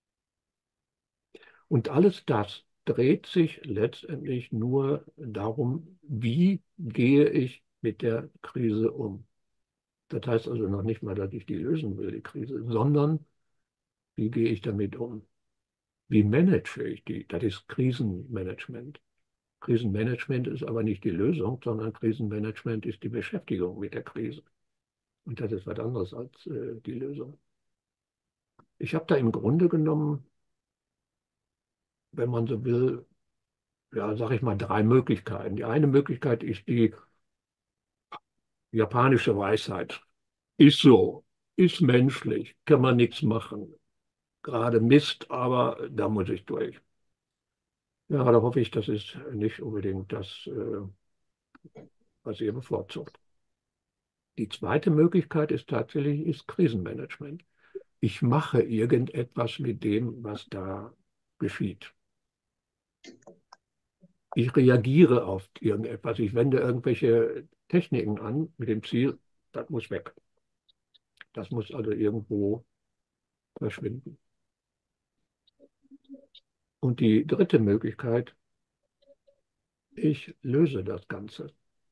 Und alles das dreht sich letztendlich nur darum, wie gehe ich mit der Krise um. Das heißt also noch nicht mal, dass ich die lösen will, die Krise, sondern wie gehe ich damit um? Wie manage ich die? Das ist Krisenmanagement. Krisenmanagement ist aber nicht die Lösung, sondern Krisenmanagement ist die Beschäftigung mit der Krise. Und das ist was anderes als die Lösung. Ich habe da im Grunde genommen, wenn man so will, ja, sage ich mal, drei Möglichkeiten. Die eine Möglichkeit ist die japanische Weisheit. Ist so, ist menschlich, kann man nichts machen. Gerade Mist, aber da muss ich durch. Ja, da hoffe ich, das ist nicht unbedingt das, was ihr bevorzugt. Die zweite Möglichkeit ist tatsächlich ist Krisenmanagement. Ich mache irgendetwas mit dem, was da geschieht. Ich reagiere auf irgendetwas. Ich wende irgendwelche Techniken an mit dem Ziel, das muss weg. Das muss also irgendwo verschwinden. Und die dritte Möglichkeit, ich löse das Ganze.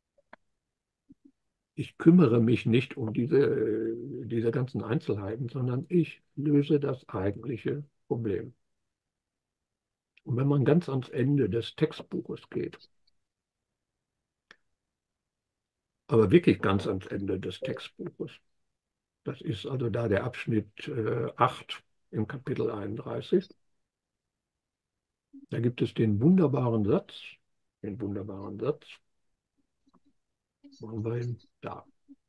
Ich kümmere mich nicht um diese ganzen Einzelheiten, sondern ich löse das eigentliche Problem. Und wenn man ganz ans Ende des Textbuches geht, aber wirklich ganz ans Ende des Textbuches, das ist also da der Abschnitt 8 im Kapitel 31, da gibt es den wunderbaren Satz, wo haben wir ihn? Da.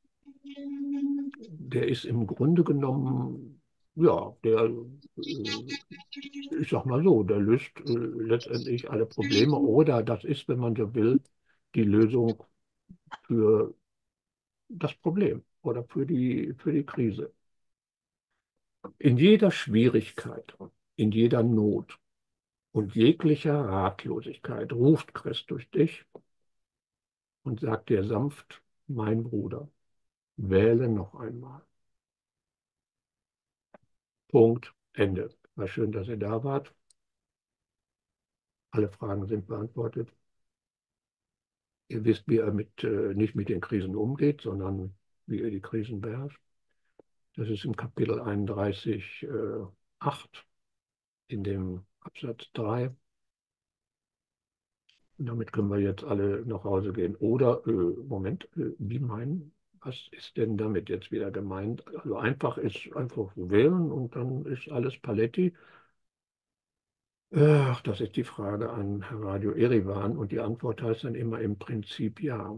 Der ist im Grunde genommen, ja, ich sag mal so, der löst letztendlich alle Probleme oder das ist, wenn man so will, die Lösung für das Problem oder für die Krise. In jeder Schwierigkeit, in jeder Not und jeglicher Ratlosigkeit ruft Christus dich und sagt dir sanft, mein Bruder, wähle noch einmal. Punkt, Ende. War schön, dass ihr da wart. Alle Fragen sind beantwortet. Ihr wisst, wie ihr nicht mit den Krisen umgeht, sondern wie ihr die Krisen beherrscht. Das ist im Kapitel 31, 8 in dem Absatz 3. Und damit können wir jetzt alle nach Hause gehen. Oder, Moment, wie meinen? Was ist denn damit jetzt wieder gemeint? Also einfach ist einfach wählen und dann ist alles Paletti. Ach, das ist die Frage an Radio Erivan und die Antwort heißt dann immer im Prinzip ja.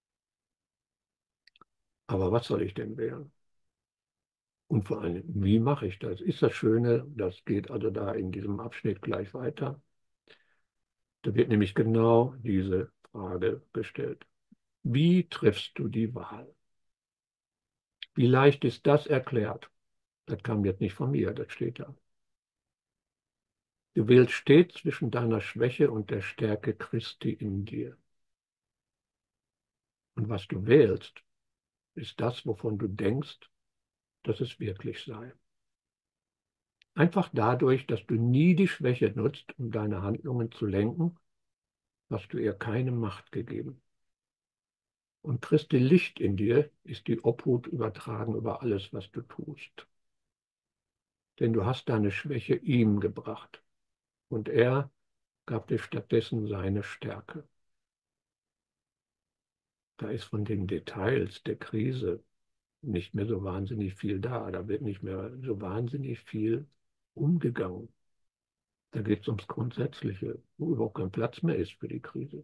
Aber was soll ich denn wählen? Und vor allem, wie mache ich das? Ist das Schöne, das geht also da in diesem Abschnitt gleich weiter. Da wird nämlich genau diese Frage gestellt. Wie triffst du die Wahl? Wie leicht ist das erklärt? Das kam jetzt nicht von mir, das steht da. Du wählst stets zwischen deiner Schwäche und der Stärke Christi in dir. Und was du wählst, ist das, wovon du denkst, dass es wirklich sei. Einfach dadurch, dass du nie die Schwäche nutzt, um deine Handlungen zu lenken, hast du ihr keine Macht gegeben. Und Christi Licht in dir ist die Obhut übertragen über alles, was du tust. Denn du hast deine Schwäche ihm gebracht und er gab dir stattdessen seine Stärke. Da ist von den Details der Krise nicht mehr so wahnsinnig viel da. Da wird nicht mehr so wahnsinnig viel umgegangen. Da geht es ums Grundsätzliche, wo überhaupt kein Platz mehr ist für die Krise.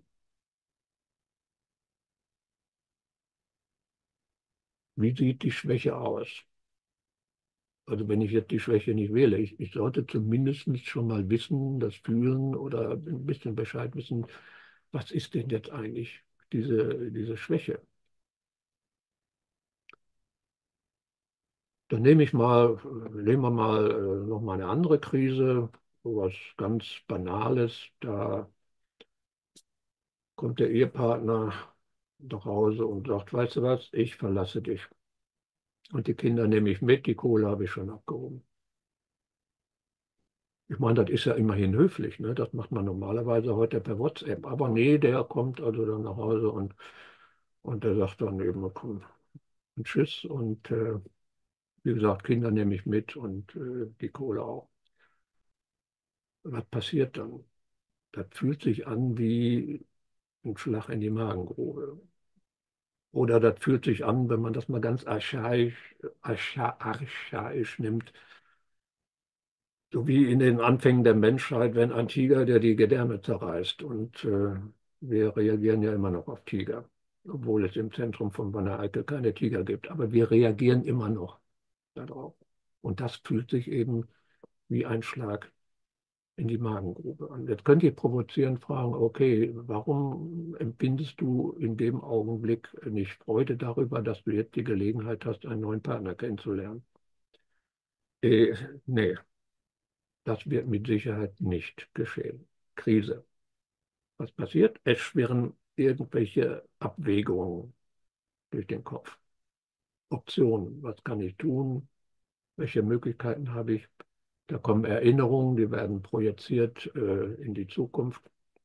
Wie sieht die Schwäche aus? Also wenn ich jetzt die Schwäche nicht wähle, ich sollte zumindest schon mal wissen, das fühlen oder ein bisschen Bescheid wissen, was ist denn jetzt eigentlich diese Schwäche? Dann nehmen wir mal noch mal eine andere Krise, so was ganz Banales. Da kommt der Ehepartner nach Hause und sagt, weißt du was, ich verlasse dich. Und die Kinder nehme ich mit, die Kohle habe ich schon abgehoben. Ich meine, das ist ja immerhin höflich, ne? Das macht man normalerweise heute per WhatsApp. Aber nee, der kommt also dann nach Hause und der sagt dann eben, komm, und tschüss. Und wie gesagt, Kinder nehme ich mit und die Kohle auch. Was passiert dann? Das fühlt sich an wie ein Schlag in die Magengrube. Oder das fühlt sich an, wenn man das mal ganz archaisch nimmt, so wie in den Anfängen der Menschheit, wenn ein Tiger, der die Gedärme zerreißt. Und wir reagieren ja immer noch auf Tiger, obwohl es im Zentrum von Wanne-Eickel keine Tiger gibt. Aber wir reagieren immer noch darauf. Und das fühlt sich eben wie ein Schlag in die Magengrube an. Jetzt könnt ihr provozierend fragen, okay, warum empfindest du in dem Augenblick nicht Freude darüber, dass du jetzt die Gelegenheit hast, einen neuen Partner kennenzulernen? Äh, nee, das wird mit Sicherheit nicht geschehen. Krise. Was passiert? Es schwirren irgendwelche Abwägungen durch den Kopf. Optionen. Was kann ich tun? Welche Möglichkeiten habe ich? Da kommen Erinnerungen, die werden projiziert in die Zukunft.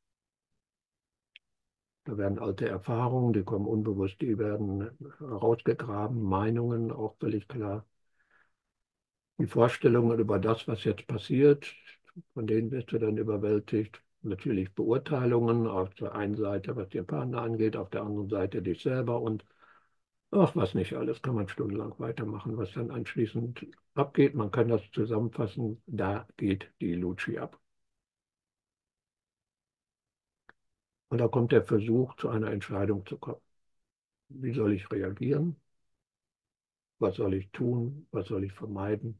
Da werden alte Erfahrungen, die kommen unbewusst, die werden rausgegraben, Meinungen auch völlig klar. Die Vorstellungen über das, was jetzt passiert, von denen wirst du dann überwältigt. Natürlich Beurteilungen auf der einen Seite, was den Partner angeht, auf der anderen Seite dich selber und ach, was nicht alles, kann man stundenlang weitermachen, was dann anschließend abgeht. Man kann das zusammenfassen, da geht die Luci ab. Und da kommt der Versuch, zu einer Entscheidung zu kommen. Wie soll ich reagieren? Was soll ich tun? Was soll ich vermeiden?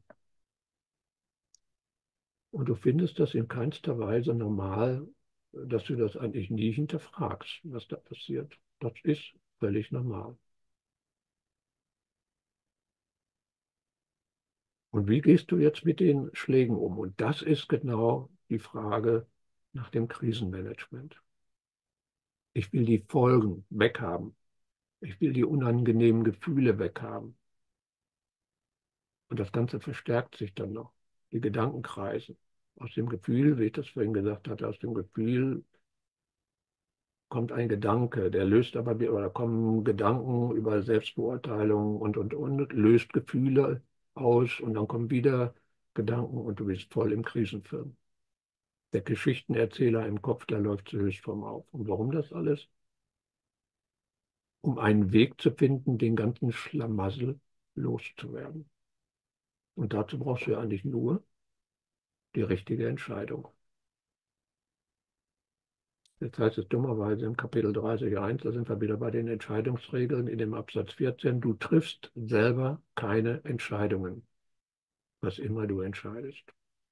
Und du findest das in keinster Weise normal, dass du das eigentlich nie hinterfragst, was da passiert. Das ist völlig normal. Und wie gehst du jetzt mit den Schlägen um? Und das ist genau die Frage, nach dem Krisenmanagement. Ich will die Folgen weghaben. Ich will die unangenehmen Gefühle weghaben. Und das Ganze verstärkt sich dann noch. Die Gedankenkreise. Aus dem Gefühl, wie ich das vorhin gesagt hatte, aus dem Gefühl kommt ein Gedanke, der löst aber, oder kommen Gedanken über Selbstbeurteilung und, löst Gefühle aus und dann kommen wieder Gedanken und du bist voll im Krisenfilm. Der Geschichtenerzähler im Kopf, der läuft zu Höchstform auf. Und warum das alles? Um einen Weg zu finden, den ganzen Schlamassel loszuwerden. Und dazu brauchst du ja eigentlich nur die richtige Entscheidung. Jetzt heißt es dummerweise im Kapitel 30.1, da sind wir wieder bei den Entscheidungsregeln in dem Absatz 14, du triffst selber keine Entscheidungen, was immer du entscheidest.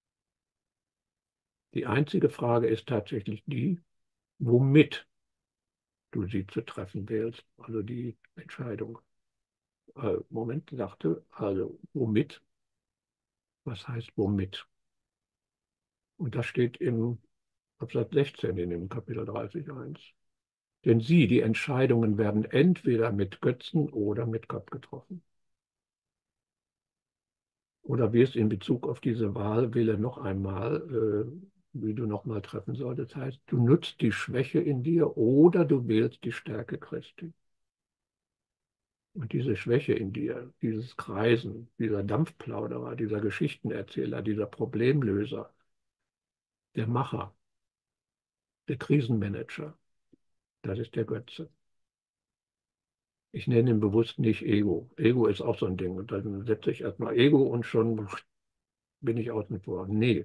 Die einzige Frage ist tatsächlich die, womit du sie zu treffen wählst, also die Entscheidung. Moment, sagte, also womit? Was heißt womit? Und das steht im Absatz 16 in dem Kapitel 30.1. Denn sie, die Entscheidungen werden entweder mit Götzen oder mit Gott getroffen. Oder wie es in Bezug auf diese Wahl wähle noch einmal, wie du noch mal treffen solltest, heißt, du nutzt die Schwäche in dir oder du wählst die Stärke Christi. Und diese Schwäche in dir, dieses Kreisen, dieser Dampfplauderer, dieser Geschichtenerzähler, dieser Problemlöser, der Macher, der Krisenmanager, das ist der Götze. Ich nenne ihn bewusst nicht Ego. Ego ist auch so ein Ding. Und dann setze ich erstmal Ego und schon bin ich außen vor. Nee,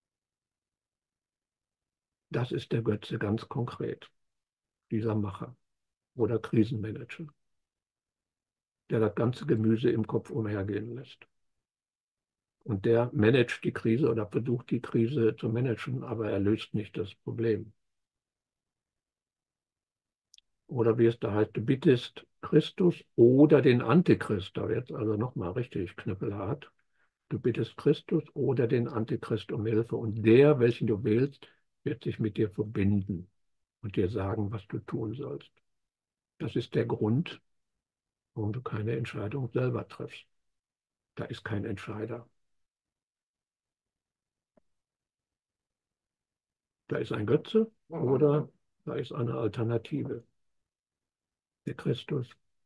das ist der Götze ganz konkret, dieser Macher oder Krisenmanager, der das ganze Gemüse im Kopf umhergehen lässt. Und der managt die Krise oder versucht die Krise zu managen, aber er löst nicht das Problem. Oder wie es da heißt, du bittest Christus oder den Antichrist, da wird also nochmal richtig knüppelhart. Du bittest Christus oder den Antichrist um Hilfe und der, welchen du wählst, wird sich mit dir verbinden und dir sagen, was du tun sollst. Das ist der Grund, warum du keine Entscheidung selber triffst. Da ist kein Entscheider. Da ist ein Götze oder da ist eine Alternative, der Christus.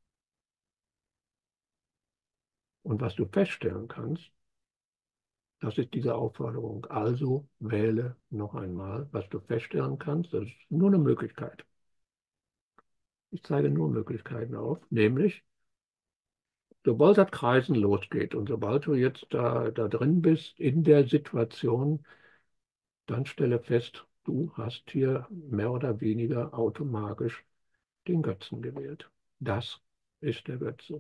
Und was du feststellen kannst, das ist diese Aufforderung. Also wähle noch einmal, was du feststellen kannst. Das ist nur eine Möglichkeit. Ich zeige nur Möglichkeiten auf, nämlich, sobald das Kreisen losgeht und sobald du jetzt da drin bist in der Situation, dann stelle fest, du hast hier mehr oder weniger automatisch den Götzen gewählt. Das ist der Götze.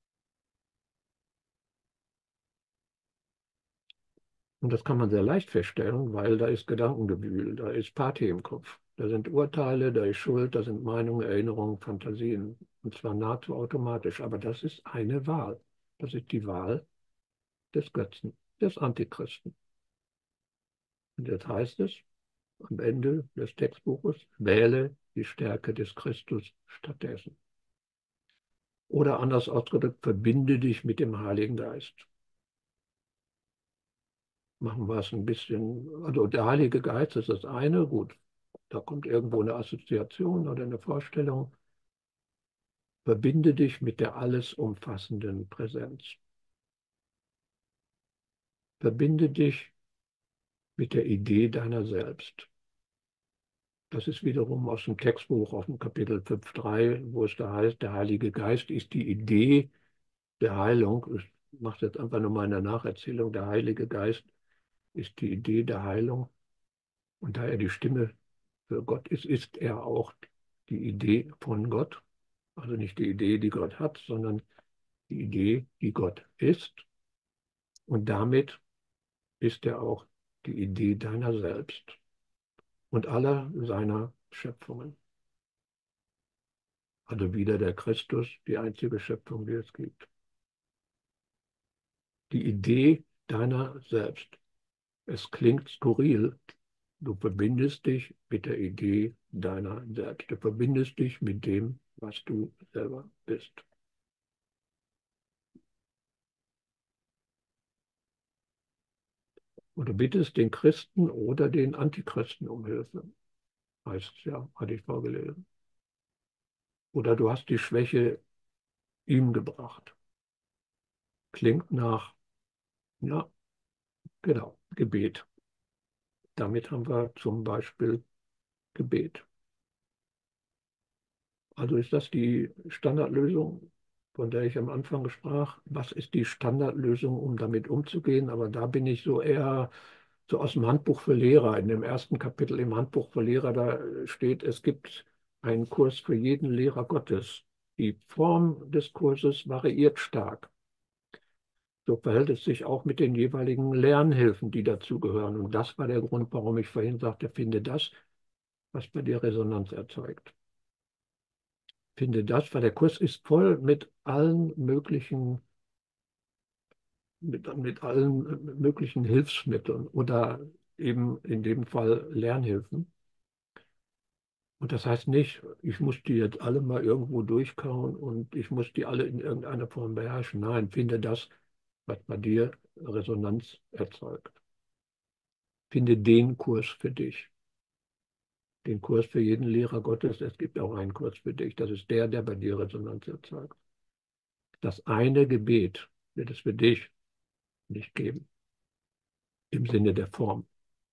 Und das kann man sehr leicht feststellen, weil da ist Gedankengewühl, da ist Party im Kopf. Da sind Urteile, da ist Schuld, da sind Meinungen, Erinnerungen, Fantasien. Und zwar nahezu automatisch. Aber das ist eine Wahl. Das ist die Wahl des Götzen, des Antichristen. Und jetzt heißt es am Ende des Textbuches, wähle die Stärke des Christus stattdessen. Oder anders ausgedrückt, verbinde dich mit dem Heiligen Geist. Machen wir es ein bisschen, also der Heilige Geist ist das eine, gut, da kommt irgendwo eine Assoziation oder eine Vorstellung. Verbinde dich mit der alles umfassenden Präsenz. Verbinde dich mit der Idee deiner selbst. Das ist wiederum aus dem Textbuch, aus dem Kapitel 5.3, wo es da heißt, der Heilige Geist ist die Idee der Heilung. Ich mache es jetzt einfach nur mal in der Nacherzählung. Der Heilige Geist ist die Idee der Heilung. Und da er die Stimme für Gott ist, ist er auch die Idee von Gott. Also nicht die Idee, die Gott hat, sondern die Idee, die Gott ist. Und damit ist er auch die Idee deiner selbst und aller seiner Schöpfungen. Also wieder der Christus, die einzige Schöpfung, die es gibt. Die Idee deiner selbst. Es klingt skurril, Du verbindest dich mit der Idee deiner selbst. Du verbindest dich mit dem, was du selber bist. Und du bittest den Christen oder den Antichristen um Hilfe. Heißt es ja, hatte ich vorgelesen. Oder du hast die Schwäche ihm gebracht. Klingt nach, ja, genau, Gebet. Damit haben wir zum Beispiel Gebet. Also ist das die Standardlösung, von der ich am Anfang sprach? Was ist die Standardlösung, um damit umzugehen? Aber da bin ich so eher so aus dem Handbuch für Lehrer. In dem ersten Kapitel im Handbuch für Lehrer, da steht, es gibt einen Kurs für jeden Lehrer Gottes. Die Form des Kurses variiert stark. So verhält es sich auch mit den jeweiligen Lernhilfen, die dazugehören. Und das war der Grund, warum ich vorhin sagte, finde das, was bei dir Resonanz erzeugt. Finde das, weil der Kurs ist voll mit allen möglichen, mit allen möglichen Hilfsmitteln oder eben in dem Fall Lernhilfen. Und das heißt nicht, ich muss die jetzt alle mal irgendwo durchkauen und ich muss die alle in irgendeiner Form beherrschen. Nein, finde das, was bei dir Resonanz erzeugt. Finde den Kurs für dich. Den Kurs für jeden Lehrer Gottes. Es gibt auch einen Kurs für dich. Das ist der, der bei dir Resonanz erzeugt. Das eine Gebet wird es für dich nicht geben, im Sinne der Form.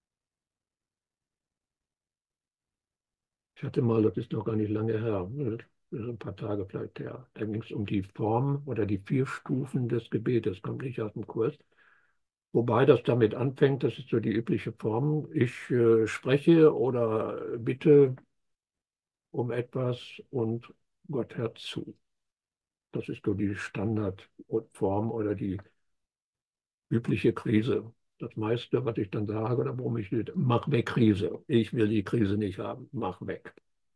Ich hatte mal, das ist noch gar nicht lange her, das ist ein paar Tage vielleicht her, da ging es um die Form oder die 4 Stufen des Gebetes, kommt nicht aus dem Kurs. Wobei das damit anfängt, das ist so die übliche Form, ich spreche oder bitte um etwas und Gott hört zu. Das ist so die Standardform oder die übliche Krise. Das meiste, was ich dann sage oder warum ich nicht, mach weg Krise. Ich will die Krise nicht haben, mach weg.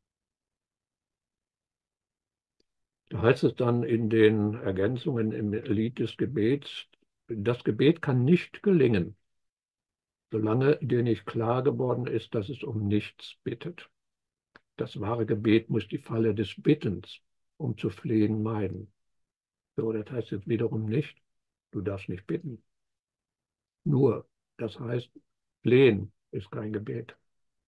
Da heißt es dann in den Ergänzungen im Lied des Gebets, das Gebet kann nicht gelingen, solange dir nicht klar geworden ist, dass es um nichts bittet. Das wahre Gebet muss die Falle des Bittens, um zu flehen, meiden. So, das heißt jetzt wiederum nicht, du darfst nicht bitten. Nur, das heißt, flehen ist kein Gebet.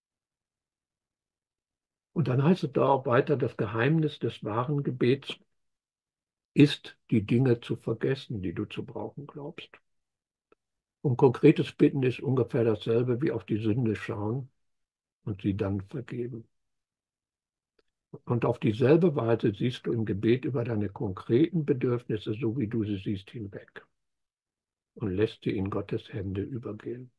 Und dann heißt es da auch weiter, das Geheimnis des wahren Gebets ist, die Dinge zu vergessen, die du zu brauchen glaubst. Und konkretes Bitten ist ungefähr dasselbe wie auf die Sünde schauen und sie dann vergeben. Und auf dieselbe Weise siehst du im Gebet über deine konkreten Bedürfnisse, so wie du sie siehst, hinweg und lässt sie in Gottes Hände übergehen.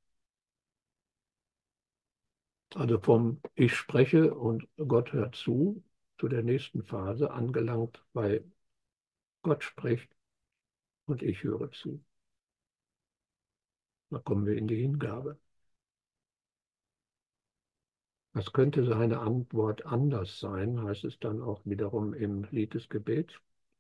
Also vom Ich spreche und Gott hört zu der nächsten Phase angelangt, bei Gott spricht und ich höre zu. Da kommen wir in die Hingabe. Was könnte seine Antwort anders sein, heißt es dann auch wiederum im Lied des Gebets,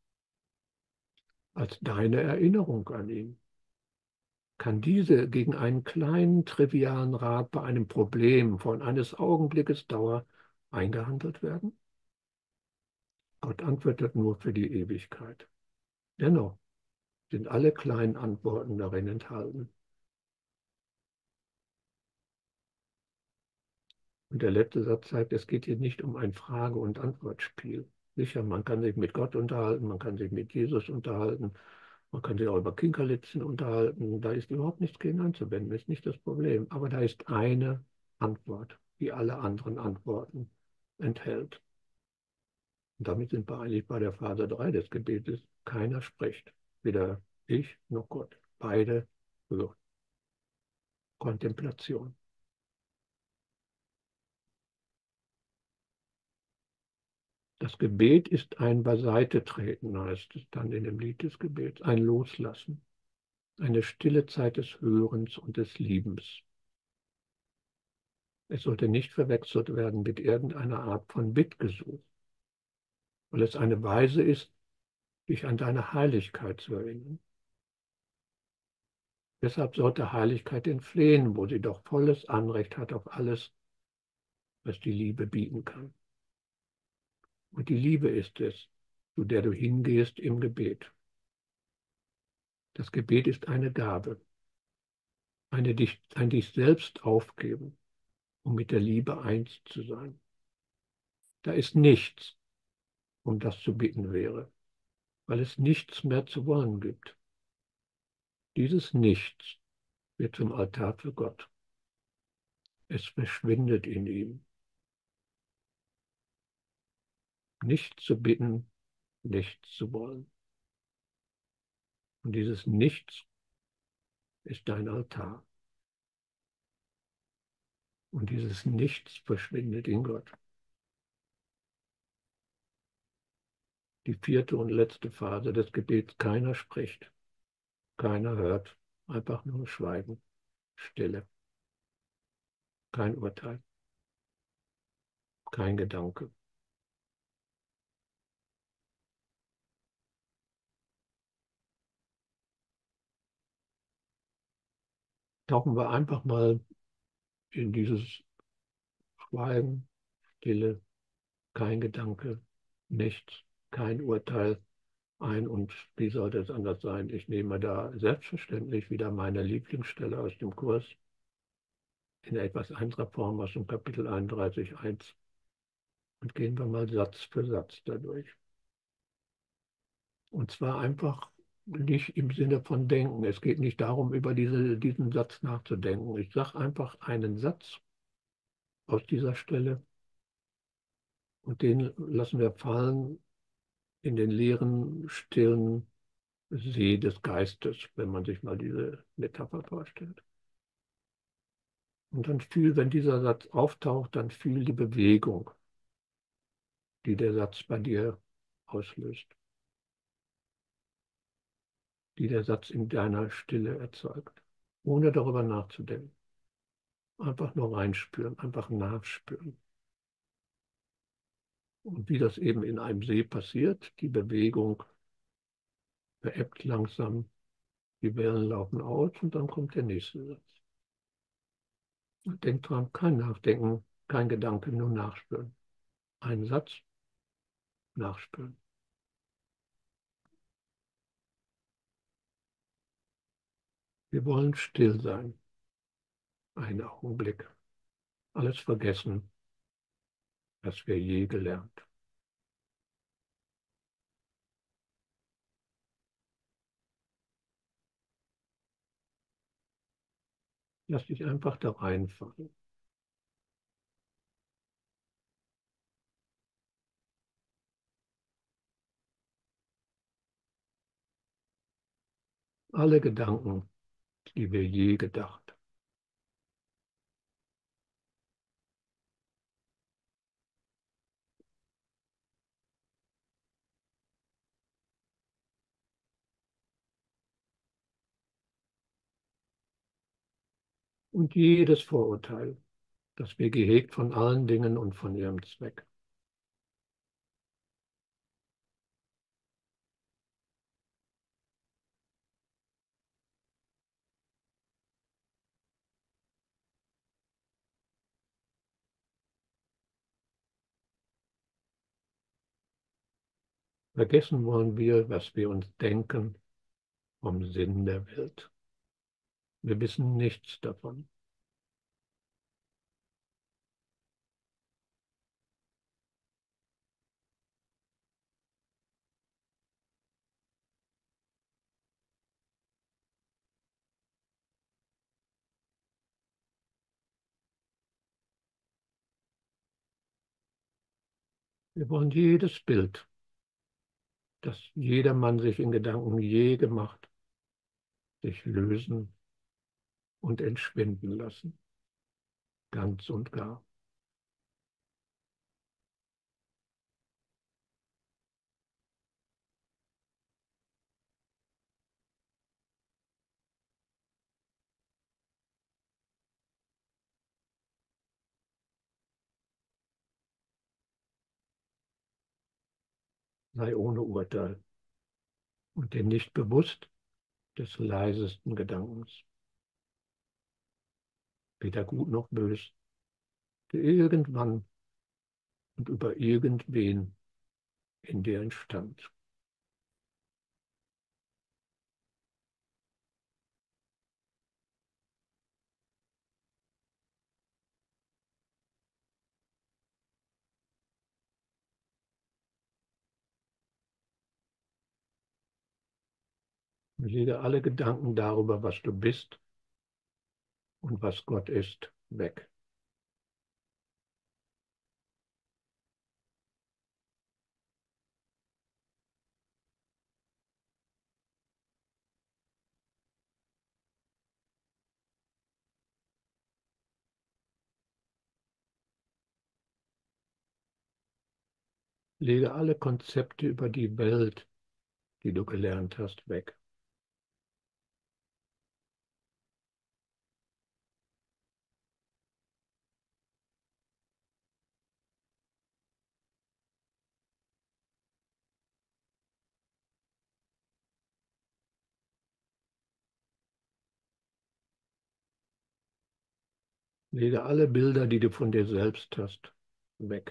als deine Erinnerung an ihn. Kann diese gegen einen kleinen, trivialen Rat bei einem Problem von eines Augenblickes Dauer eingehandelt werden? Gott antwortet nur für die Ewigkeit. Dennoch sind alle kleinen Antworten darin enthalten. Und der letzte Satz zeigt, es geht hier nicht um ein Frage- und Antwortspiel. Sicher, man kann sich mit Gott unterhalten, man kann sich mit Jesus unterhalten, man kann sich auch über Kinkerlitzen unterhalten. Da ist überhaupt nichts gegen einzuwenden, ist nicht das Problem. Aber da ist eine Antwort, die alle anderen Antworten enthält. Und damit sind wir eigentlich bei der Phase 3 des Gebetes. Keiner spricht, weder ich noch Gott. Beide hören. Kontemplation. Das Gebet ist ein Beiseitetreten, heißt es dann in dem Lied des Gebets, ein Loslassen, eine stille Zeit des Hörens und des Liebens. Es sollte nicht verwechselt werden mit irgendeiner Art von Bittgesuch, weil es eine Weise ist, dich an deine Heiligkeit zu erinnern. Deshalb sollte Heiligkeit entflehen, wo sie doch volles Anrecht hat auf alles, was die Liebe bieten kann. Und die Liebe ist es, zu der du hingehst im Gebet. Das Gebet ist eine Gabe, ein dich selbst aufgeben, um mit der Liebe eins zu sein. Da ist nichts, um das zu bitten wäre, weil es nichts mehr zu wollen gibt. Dieses Nichts wird zum Altar für Gott. Es verschwindet in ihm. Nichts zu bitten, nichts zu wollen. Und dieses Nichts ist dein Altar. Und dieses Nichts verschwindet in Gott. Die vierte und letzte Phase des Gebets. Keiner spricht, keiner hört, einfach nur Schweigen, Stille, kein Urteil, kein Gedanke. Tauchen wir einfach mal in dieses Schweigen, Stille, kein Gedanke, nichts, kein Urteil ein. Und wie sollte es anders sein? Ich nehme da selbstverständlich wieder meine Lieblingsstelle aus dem Kurs in etwas anderer Form aus dem Kapitel 31,1 und gehen wir mal Satz für Satz dadurch. Und zwar einfach nicht im Sinne von denken. Es geht nicht darum, über diesen Satz nachzudenken. Ich sage einfach einen Satz aus dieser Stelle und den lassen wir fallen in den leeren, stillen See des Geistes, wenn man sich mal diese Metapher vorstellt. Und dann fühl, wenn dieser Satz auftaucht, dann fühl die Bewegung, die der Satz bei dir auslöst, die der Satz in deiner Stille erzeugt, ohne darüber nachzudenken. Einfach nur reinspüren, einfach nachspüren. Und wie das eben in einem See passiert, die Bewegung verebbt langsam, die Wellen laufen aus und dann kommt der nächste Satz. Und denk dran, kein Nachdenken, kein Gedanke, nur nachspüren. Ein Satz, nachspüren. Wir wollen still sein. Einen Augenblick. Alles vergessen, was wir je gelernt. Lass dich einfach da reinfallen. Alle Gedanken, die wir je gedacht. Und jedes Vorurteil, das wir gehegt von allen Dingen und von ihrem Zweck. Vergessen wollen wir, was wir uns denken vom Sinn der Welt. Wir wissen nichts davon. Wir wollen jedes Bild, das jedermann sich in Gedanken je gemacht, sich lösen und entschwinden lassen, ganz und gar. Sei ohne Urteil und dir nicht bewusst, des leisesten Gedankens, weder gut noch bös, der irgendwann und über irgendwen in dir entstand. Lege alle Gedanken darüber, was du bist und was Gott ist, weg. Lege alle Konzepte über die Welt, die du gelernt hast, weg. Lege alle Bilder, die du von dir selbst hast, weg.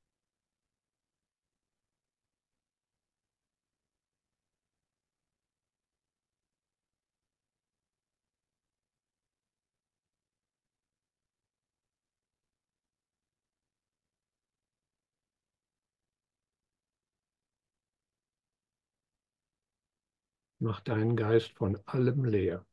Mach deinen Geist von allem leer.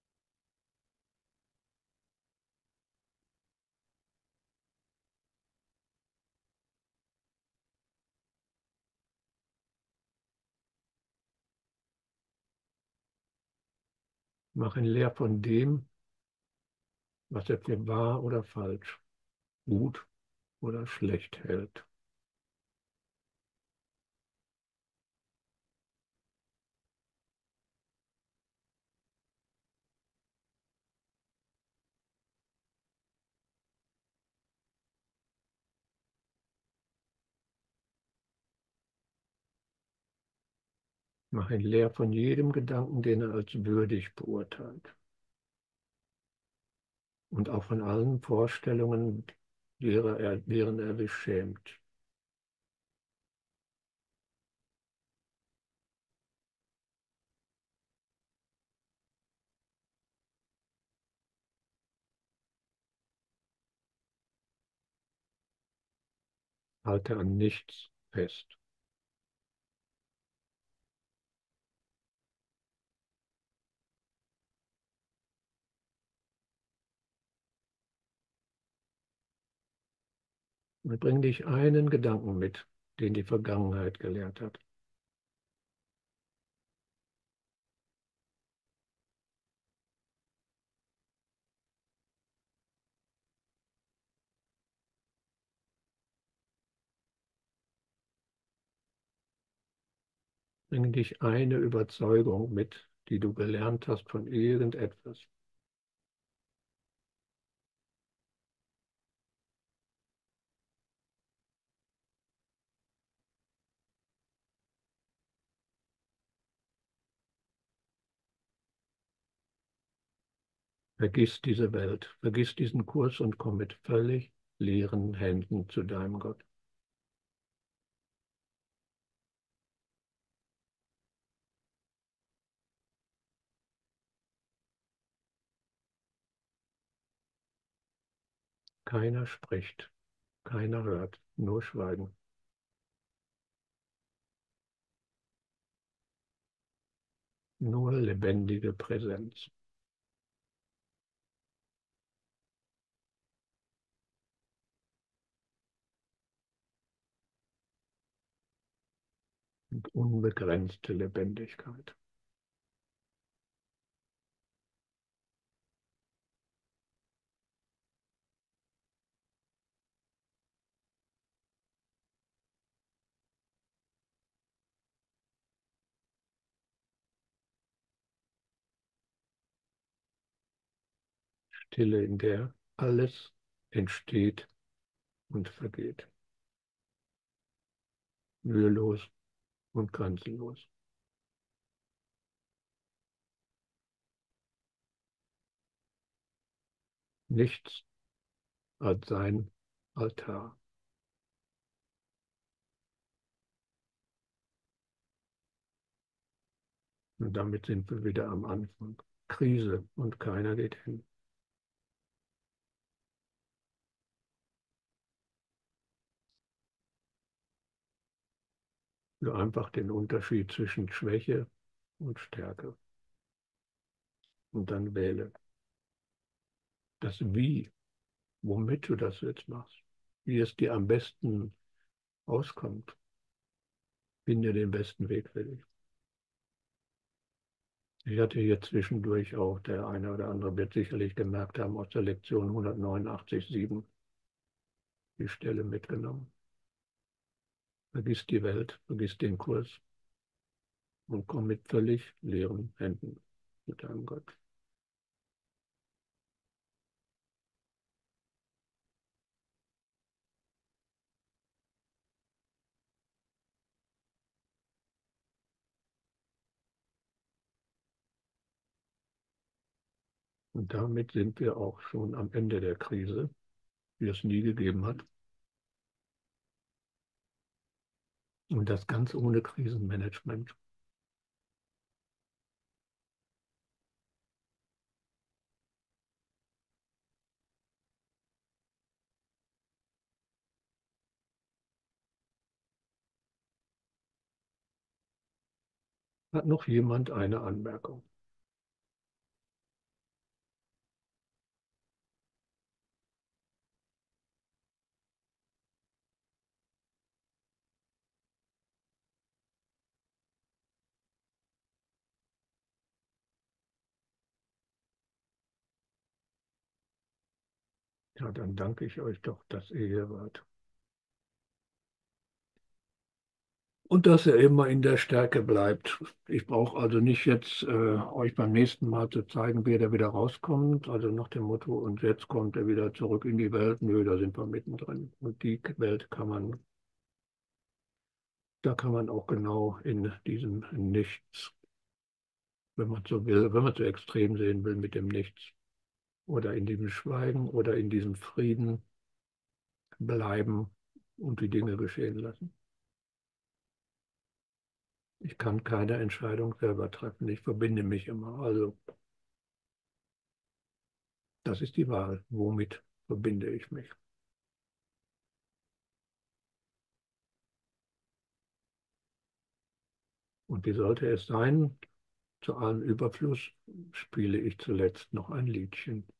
Mach ihn leer von dem, was er für wahr oder falsch, gut oder schlecht hält. Mach ihn leer von jedem Gedanken, den er als würdig beurteilt. Und auch von allen Vorstellungen, deren er sich schämt. Halte an nichts fest. Und bring dich einen Gedanken mit, den die Vergangenheit gelehrt hat. Bring dich eine Überzeugung mit, die du gelernt hast von irgendetwas. Vergiss diese Welt, vergiss diesen Kurs und komm mit völlig leeren Händen zu deinem Gott. Keiner spricht, keiner hört, nur Schweigen. Nur lebendige Präsenz. Und unbegrenzte Lebendigkeit. Stille, in der alles entsteht und vergeht. Mühelos und grenzenlos. nichts als sein Altar. Und damit sind wir wieder am Anfang. Krise und keiner geht hin. Nur einfach den Unterschied zwischen Schwäche und Stärke. Und dann wähle das Wie, womit du das jetzt machst, wie es dir am besten auskommt. Finde den besten Weg für dich. Ich hatte hier zwischendurch auch, der eine oder andere wird sicherlich gemerkt haben, aus der Lektion 189,7 die Stelle mitgenommen. Vergiss die Welt, vergiss den Kurs und komm mit völlig leeren Händen zu deinem Gott. Und damit sind wir auch schon am Ende der Krise, die es nie gegeben hat. Und das ganz ohne Krisenmanagement. Hat noch jemand eine Anmerkung? Ja, dann danke ich euch doch, dass ihr hier wart. Und dass er immer in der Stärke bleibt. Ich brauche also nicht jetzt euch beim nächsten Mal zu zeigen, wie er wieder rauskommt. Also nach dem Motto, und jetzt kommt er wieder zurück in die Welt. Nö, da sind wir mittendrin. Und die Welt kann man, da kann man auch genau in diesem Nichts, wenn man so will, wenn man so extrem sehen will, mit dem Nichts oder in diesem Schweigen oder in diesem Frieden bleiben und die Dinge geschehen lassen. Ich kann keine Entscheidung selber treffen. Ich verbinde mich immer. Also das ist die Wahl. Womit verbinde ich mich? Und wie sollte es sein? Zu allem Überfluss spiele ich zuletzt noch ein Liedchen.